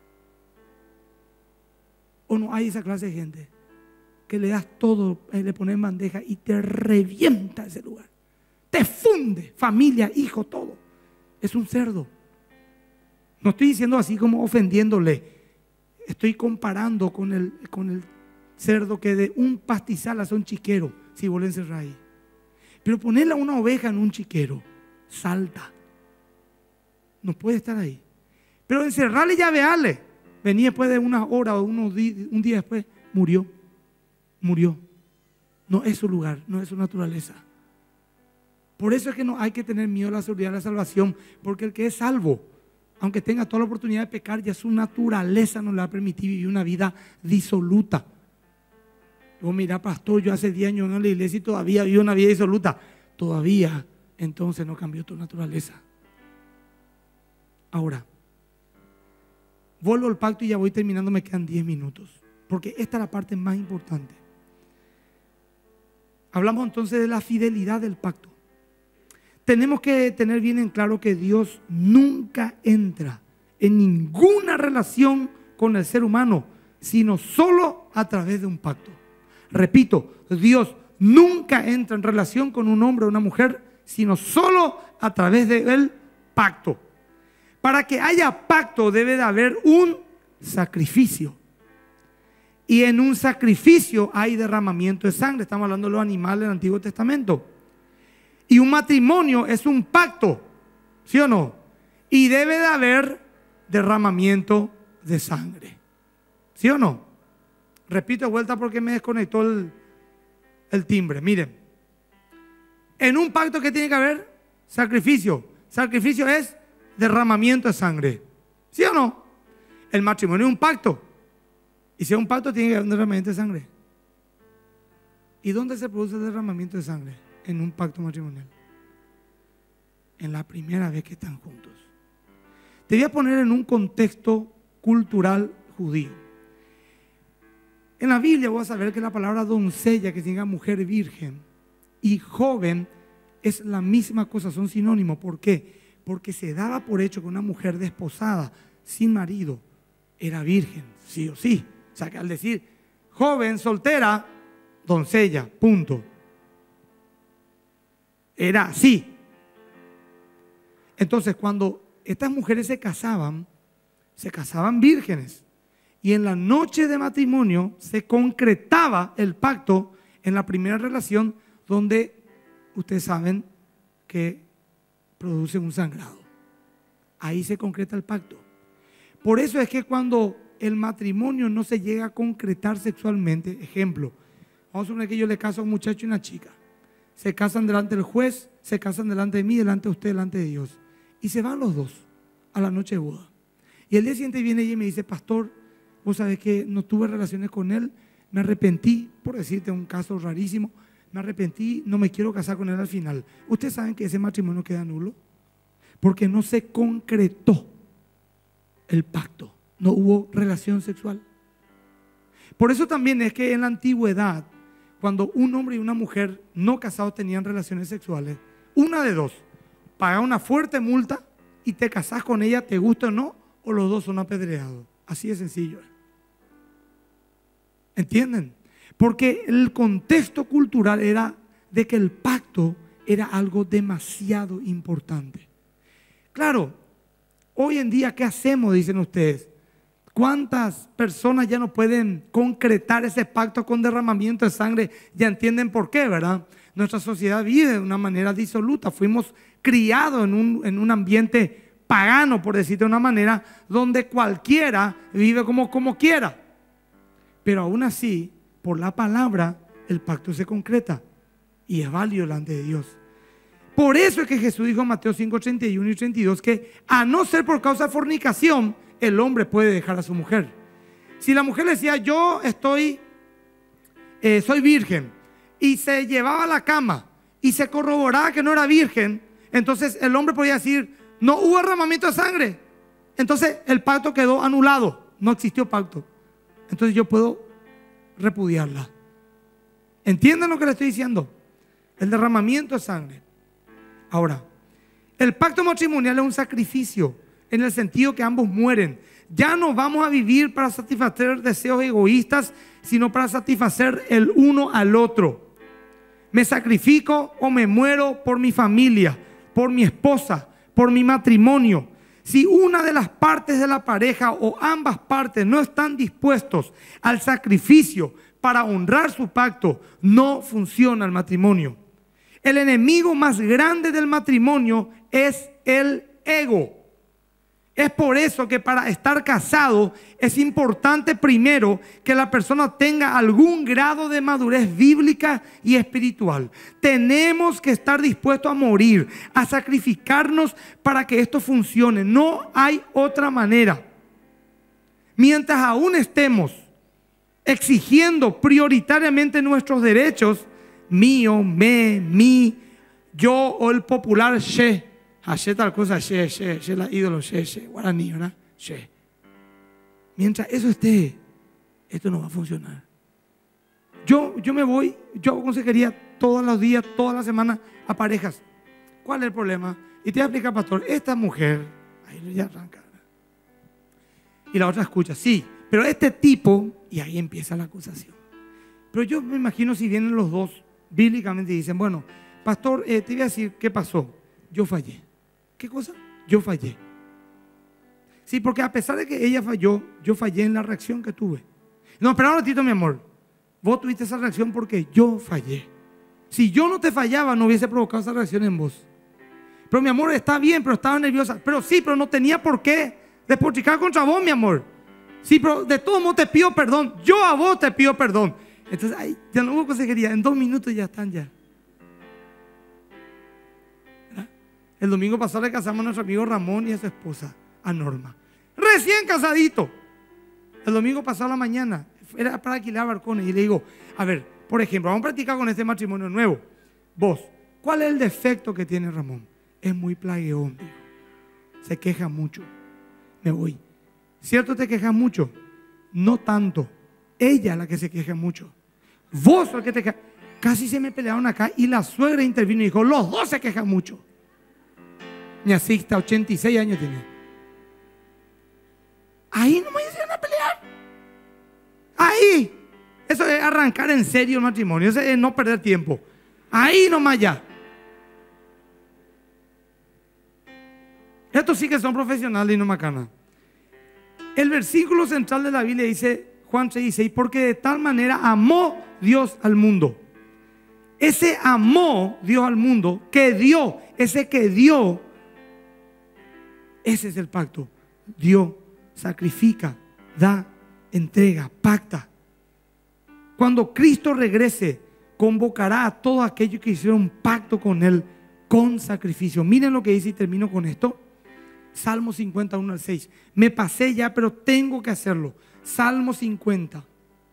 ¿O no hay esa clase de gente que le das todo, le pones en bandeja y te revienta ese lugar? Te funde, familia, hijo, todo. Es un cerdo. No estoy diciendo así como ofendiéndole. Estoy comparando con el cerdo que de un pastizal hace un chiquero, si vos le encerrás ahí. Pero ponerle a una oveja en un chiquero, salta. No puede estar ahí. Pero encerrarle y llavearle. Venía después de unas horas o un día después, murió. Murió. No es su lugar, no es su naturaleza. Por eso es que no hay que tener miedo a la seguridad de la salvación, porque el que es salvo, aunque tenga toda la oportunidad de pecar, ya su naturaleza no le va a permitir vivir una vida disoluta. Luego mira, pastor, yo hace 10 años en la iglesia y todavía vivo una vida disoluta. Todavía, entonces no cambió tu naturaleza. Ahora, vuelvo al pacto y ya voy terminando, me quedan 10 minutos, porque esta es la parte más importante. Hablamos entonces de la fidelidad del pacto. Tenemos que tener bien en claro que Dios nunca entra en ninguna relación con el ser humano, sino solo a través de un pacto. Repito, Dios nunca entra en relación con un hombre o una mujer, sino solo a través del pacto. Para que haya pacto debe de haber un sacrificio. Y en un sacrificio hay derramamiento de sangre. Estamos hablando de los animales del Antiguo Testamento. Y un matrimonio es un pacto, ¿sí o no? Y debe de haber derramamiento de sangre, ¿sí o no? Repito de vuelta porque me desconectó el timbre. Miren, en un pacto, ¿qué tiene que haber? Sacrificio. Sacrificio es derramamiento de sangre. ¿Sí o no? El matrimonio es un pacto. Y si es un pacto, tiene que haber un derramamiento de sangre. ¿Y dónde se produce el derramamiento de sangre? En un pacto matrimonial. En la primera vez que están juntos. Te voy a poner en un contexto cultural judío. En la Biblia vas a ver que la palabra doncella, que significa mujer virgen, y joven es la misma cosa, son sinónimos. ¿Por qué? Porque se daba por hecho que una mujer desposada, sin marido, era virgen, sí o sí. O sea, que al decir joven, soltera, doncella, punto. Era así. Entonces, cuando estas mujeres se casaban vírgenes. Y en la noche de matrimonio se concretaba el pacto en la primera relación, donde ustedes saben que produce un sangrado. Ahí se concreta el pacto. Por eso es que cuando el matrimonio no se llega a concretar sexualmente, ejemplo, vamos a suponer que yo le caso a un muchacho y una chica. Se casan delante del juez, se casan delante de mí, delante de usted, delante de Dios. Y se van los dos a la noche de boda. Y el día siguiente viene ella y me dice, pastor, vos sabés que no tuve relaciones con él, me arrepentí, por decirte un caso rarísimo, me arrepentí, no me quiero casar con él al final. Ustedes saben que ese matrimonio queda nulo porque no se concretó el pacto, no hubo relación sexual. Por eso también es que en la antigüedad, cuando un hombre y una mujer no casados tenían relaciones sexuales, una de dos, paga una fuerte multa y te casás con ella, te gusta o no, o los dos son apedreados. Así de sencillo. ¿Entienden? Porque el contexto cultural era de que el pacto era algo demasiado importante. Claro, hoy en día, ¿qué hacemos? Dicen ustedes. ¿Cuántas personas ya no pueden concretar ese pacto con derramamiento de sangre? Ya entienden por qué, ¿verdad? Nuestra sociedad vive de una manera disoluta. Fuimos criados en un ambiente pagano, por decirlo de una manera, donde cualquiera vive como quiera. Pero aún así, por la palabra, el pacto se concreta y es válido delante de Dios. Por eso es que Jesús dijo en Mateo 5, 31 y 32 que a no ser por causa de fornicación, el hombre puede dejar a su mujer. Si la mujer le decía, yo soy virgen, y se llevaba a la cama y se corroboraba que no era virgen, entonces el hombre podía decir, no hubo derramamiento de sangre. Entonces el pacto quedó anulado, no existió pacto. Entonces yo puedo repudiarla. ¿Entienden lo que le estoy diciendo? El derramamiento de sangre. Ahora, el pacto matrimonial es un sacrificio en el sentido que ambos mueren. Ya no vamos a vivir para satisfacer deseos egoístas, sino para satisfacer el uno al otro. Me sacrifico o me muero por mi familia, por mi esposa, por mi matrimonio. Si una de las partes de la pareja o ambas partes no están dispuestos al sacrificio para honrar su pacto, no funciona el matrimonio. El enemigo más grande del matrimonio es el ego. Es por eso que para estar casado es importante primero que la persona tenga algún grado de madurez bíblica y espiritual. Tenemos que estar dispuestos a morir, a sacrificarnos para que esto funcione. No hay otra manera. Mientras aún estemos exigiendo prioritariamente nuestros derechos, mío, mi, yo o el popular she, hace tal cosa, she, la ídolo, she, guaraní, ¿verdad? She. Mientras eso esté, esto no va a funcionar. Yo hago consejería todos los días, todas las semanas a parejas. ¿Cuál es el problema? Y te voy a explicar, pastor, esta mujer, ahí ya arranca, ¿verdad? Y la otra escucha, sí, pero este tipo, y ahí empieza la acusación. Pero yo me imagino si vienen los dos bíblicamente y dicen, bueno, pastor, te voy a decir qué pasó. Yo fallé. ¿Qué cosa? Yo fallé. Sí, porque a pesar de que ella falló, yo fallé en la reacción que tuve. No, espera un ratito, mi amor. Vos tuviste esa reacción porque yo fallé. Si yo no te fallaba, no hubiese provocado esa reacción en vos. Pero mi amor, está bien, pero estaba nerviosa. Pero sí, pero no tenía por qué despotricar contra vos, mi amor. Sí, pero de todos modos te pido perdón. Yo a vos te pido perdón. Entonces, ay, ya no hubo consejería. En 2 minutos ya están ya. ¿Verdad? El domingo pasado le casamos a nuestro amigo Ramón y a su esposa, a Norma. Recién casadito. El domingo pasado a la mañana era para alquilar balcones. Y le digo, a ver, por ejemplo, vamos a practicar con este matrimonio nuevo. Vos, ¿cuál es el defecto que tiene Ramón? Es muy plagueón, digo. Se queja mucho. Me voy. ¿Cierto te quejas mucho? No tanto. Ella la que se queja mucho. Vos el que te quejas. Casi se me pelearon acá y la suegra intervino y dijo, los dos se quejan mucho. Mi asista, 86 años tiene. Ahí no me hicieron a pelear. Ahí. Eso es arrancar en serio el matrimonio. Eso es no perder tiempo. Ahí nomás ya. Estos sí que son profesionales y no macanas. El versículo central de la Biblia dice, Juan 3:16, porque de tal manera amó Dios al mundo. Ese amó Dios al mundo, que dio, ese que dio, ese es el pacto. Dio, sacrifica, da, entrega, pacta. Cuando Cristo regrese, convocará a todos aquellos que hicieron un pacto con Él con sacrificio. Miren lo que dice y termino con esto. Salmo 51 al 6. Me pasé ya, pero tengo que hacerlo. Salmo 50.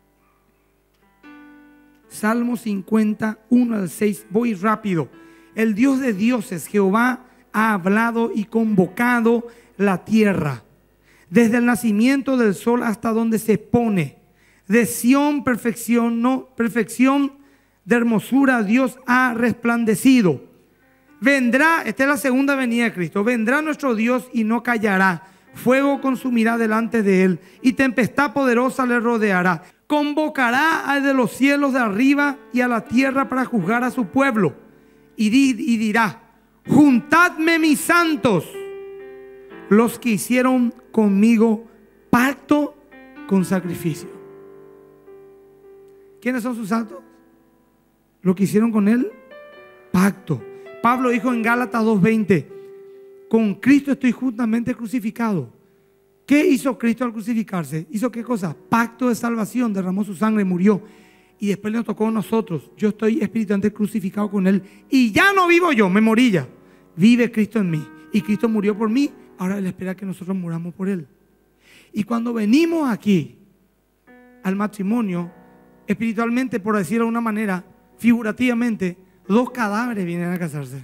Salmo 51 al 6. Voy rápido. El Dios de dioses, Jehová, ha hablado y convocado la tierra. Desde el nacimiento del sol hasta donde se pone. De Sión, perfección de hermosura, Dios ha resplandecido. Vendrá, esta es la segunda venida de Cristo. Vendrá nuestro Dios y no callará. Fuego consumirá delante de él y tempestad poderosa le rodeará. Convocará de los cielos de arriba y a la tierra para juzgar a su pueblo. Y dirá, juntadme mis santos, los que hicieron conmigo pacto con sacrificio. ¿Quiénes son sus santos? Los que hicieron con él pacto. Pablo dijo en Gálatas 2:20, con Cristo estoy juntamente crucificado. ¿Qué hizo Cristo al crucificarse? ¿Hizo qué cosa? Pacto de salvación, derramó su sangre, murió. Y después nos tocó a nosotros. Yo estoy espiritualmente crucificado con Él. Y ya no vivo yo, me morí ya. Vive Cristo en mí. Y Cristo murió por mí. Ahora Él espera que nosotros muramos por Él. Y cuando venimos aquí al matrimonio, espiritualmente, por decirlo de una manera, figurativamente, 2 cadáveres vienen a casarse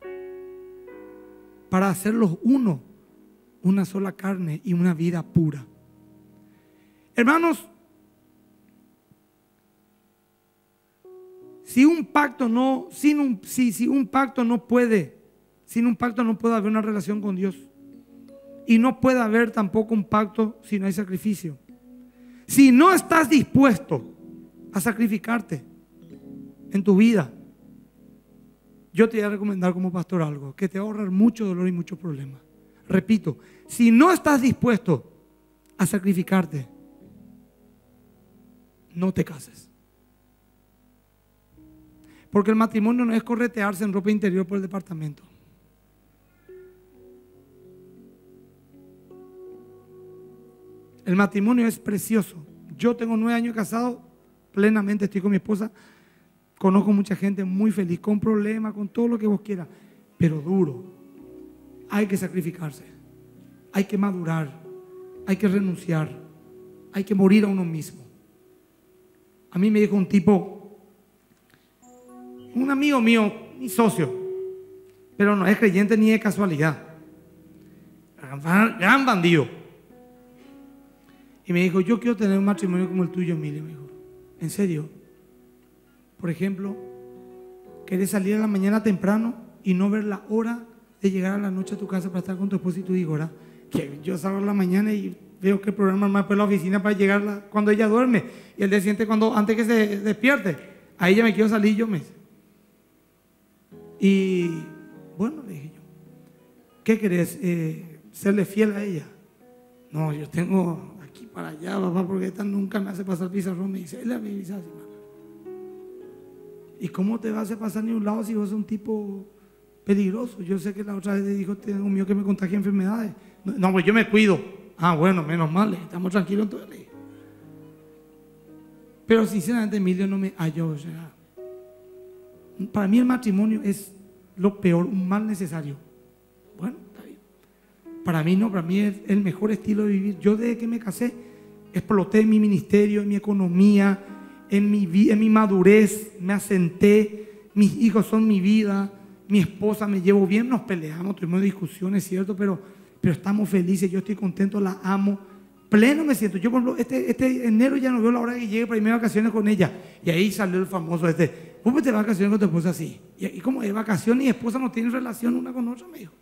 para hacerlos uno, una sola carne y una vida pura. Hermanos, sin un pacto no puede haber una relación con Dios. Y no puede haber tampoco un pacto si no hay sacrificio. Si no estás dispuesto a sacrificarte en tu vida, yo te voy a recomendar como pastor algo que te va a ahorrar mucho dolor y muchos problemas. Repito, si no estás dispuesto a sacrificarte, no te cases. Porque el matrimonio no es corretearse en ropa interior por el departamento. El matrimonio es precioso. Yo tengo 9 años casado, plenamente estoy con mi esposa. Conozco mucha gente muy feliz, con problemas, con todo lo que vos quieras, pero duro. Hay que sacrificarse, hay que madurar, hay que renunciar, hay que morir a uno mismo. A mí me dijo un tipo, un amigo mío, mi socio, pero no es creyente ni de casualidad, gran bandido. Y me dijo, yo quiero tener un matrimonio como el tuyo, Emilio. Me dijo, ¿en serio? Por ejemplo, querés salir a la mañana temprano y no ver la hora de llegar a la noche a tu casa para estar con tu esposa y tu hijo, ¿verdad? Que yo salgo a la mañana y veo que programan más por la oficina para llegar cuando ella duerme. Y el día siguiente, antes que se despierte, a ella me quiero salir yo me. Y bueno, le dije yo, ¿qué querés? ¿Serle fiel a ella? No, yo tengo aquí para allá, papá, porque esta nunca me hace pasar pizarrón. Me dice, él la avisa así, mamá. ¿Y cómo te vas a pasar ni un lado si vos sos un tipo peligroso? Yo sé que la otra vez dijo, tengo miedo que me contagie enfermedades. No, pues yo me cuido. Ah, bueno, menos mal, estamos tranquilos en todo el día. Pero sinceramente, Emilio, no me halló. O sea, para mí el matrimonio es lo peor, un mal necesario. Bueno, está bien. Para mí no, para mí es el mejor estilo de vivir. Yo desde que me casé, exploté en mi ministerio, en mi economía, en mi madurez, me asenté, mis hijos son mi vida, mi esposa me llevo bien, nos peleamos, tuvimos discusiones, ¿cierto? Pero estamos felices, yo estoy contento, la amo. Pleno me siento. Yo, por ejemplo, este enero ya no veo la hora que llegue para irme de vacaciones con ella. Y ahí salió el famoso ¿cómo te vas de vacaciones con tu esposa así? Y como de vacaciones y esposa no tienen relación una con otra, me dijo.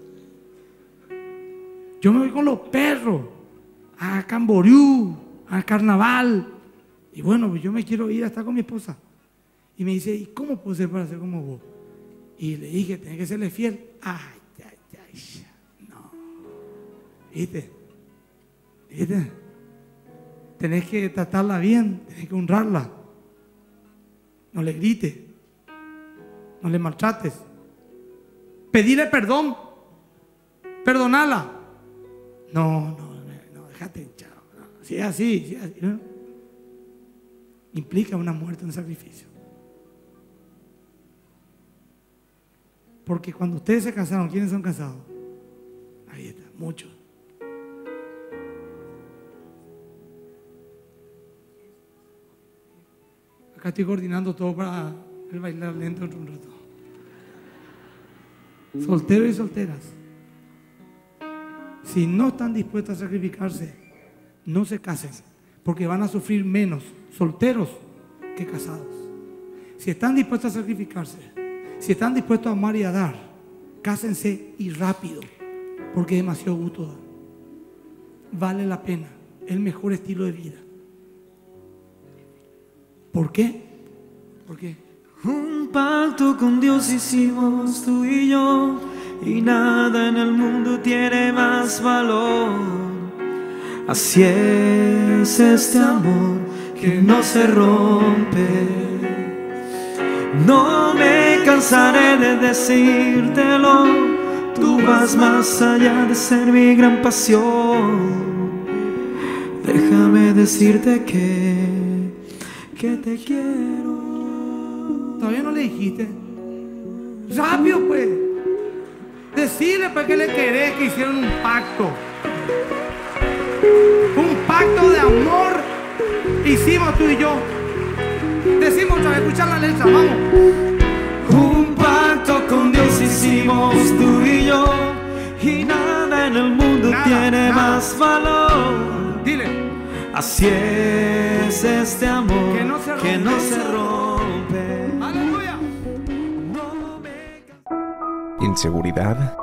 Yo me voy con los perros a Camboriú, al carnaval. Y bueno, pues yo me quiero ir a estar con mi esposa. Y me dice, ¿y cómo puedo ser para ser como vos? Y le dije, tenés que serle fiel. Ay, no. ¿Viste? Tenés que tratarla bien, tenés que honrarla. No le grites, no le maltrates. Pedirle perdón, perdonala. No, déjate hinchado. No. Si es así, ¿no? Implica una muerte, un sacrificio. Porque cuando ustedes se casaron, ¿quiénes son casados? Ahí está, muchos. Acá estoy coordinando todo para el bailar lento dentro de un rato. Solteros y solteras, si no están dispuestos a sacrificarse, no se casen, porque van a sufrir menos solteros que casados. Si están dispuestos a sacrificarse, si están dispuestos a amar y a dar, cásense y rápido, porque es demasiado gusto dar. Vale la pena, es el mejor estilo de vida. ¿Por qué? Porque un pacto con Dios hicimos tú y yo, y nada en el mundo tiene más valor. Así es este amor que no se rompe. No me cansaré de decírtelo, tú vas más allá de ser mi gran pasión. Déjame decirte que te quiero. ¿Todavía no le dijiste? Rápido pues. Decirle pues que le querés, que hicieron un pacto. Un pacto de amor hicimos tú y yo. Decimos otra vez, escuchar la letra, vamos. Un pacto con Dios hicimos tú y yo, y nada en el mundo tiene más valor. Dile. Así es este amor que no se rompe. ¡Aleluya! Inseguridad,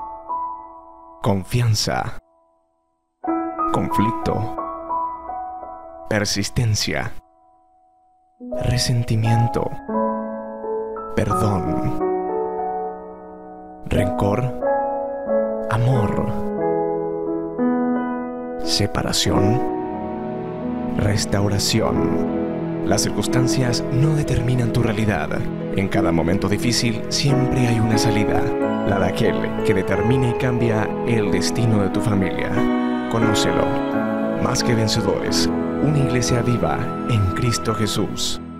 confianza, conflicto, persistencia, resentimiento, perdón, rencor, amor, separación, restauración. Las circunstancias no determinan tu realidad. En cada momento difícil siempre hay una salida, la de aquel que determina y cambia el destino de tu familia. Conócelo. Más que vencedores, una iglesia viva en Cristo Jesús.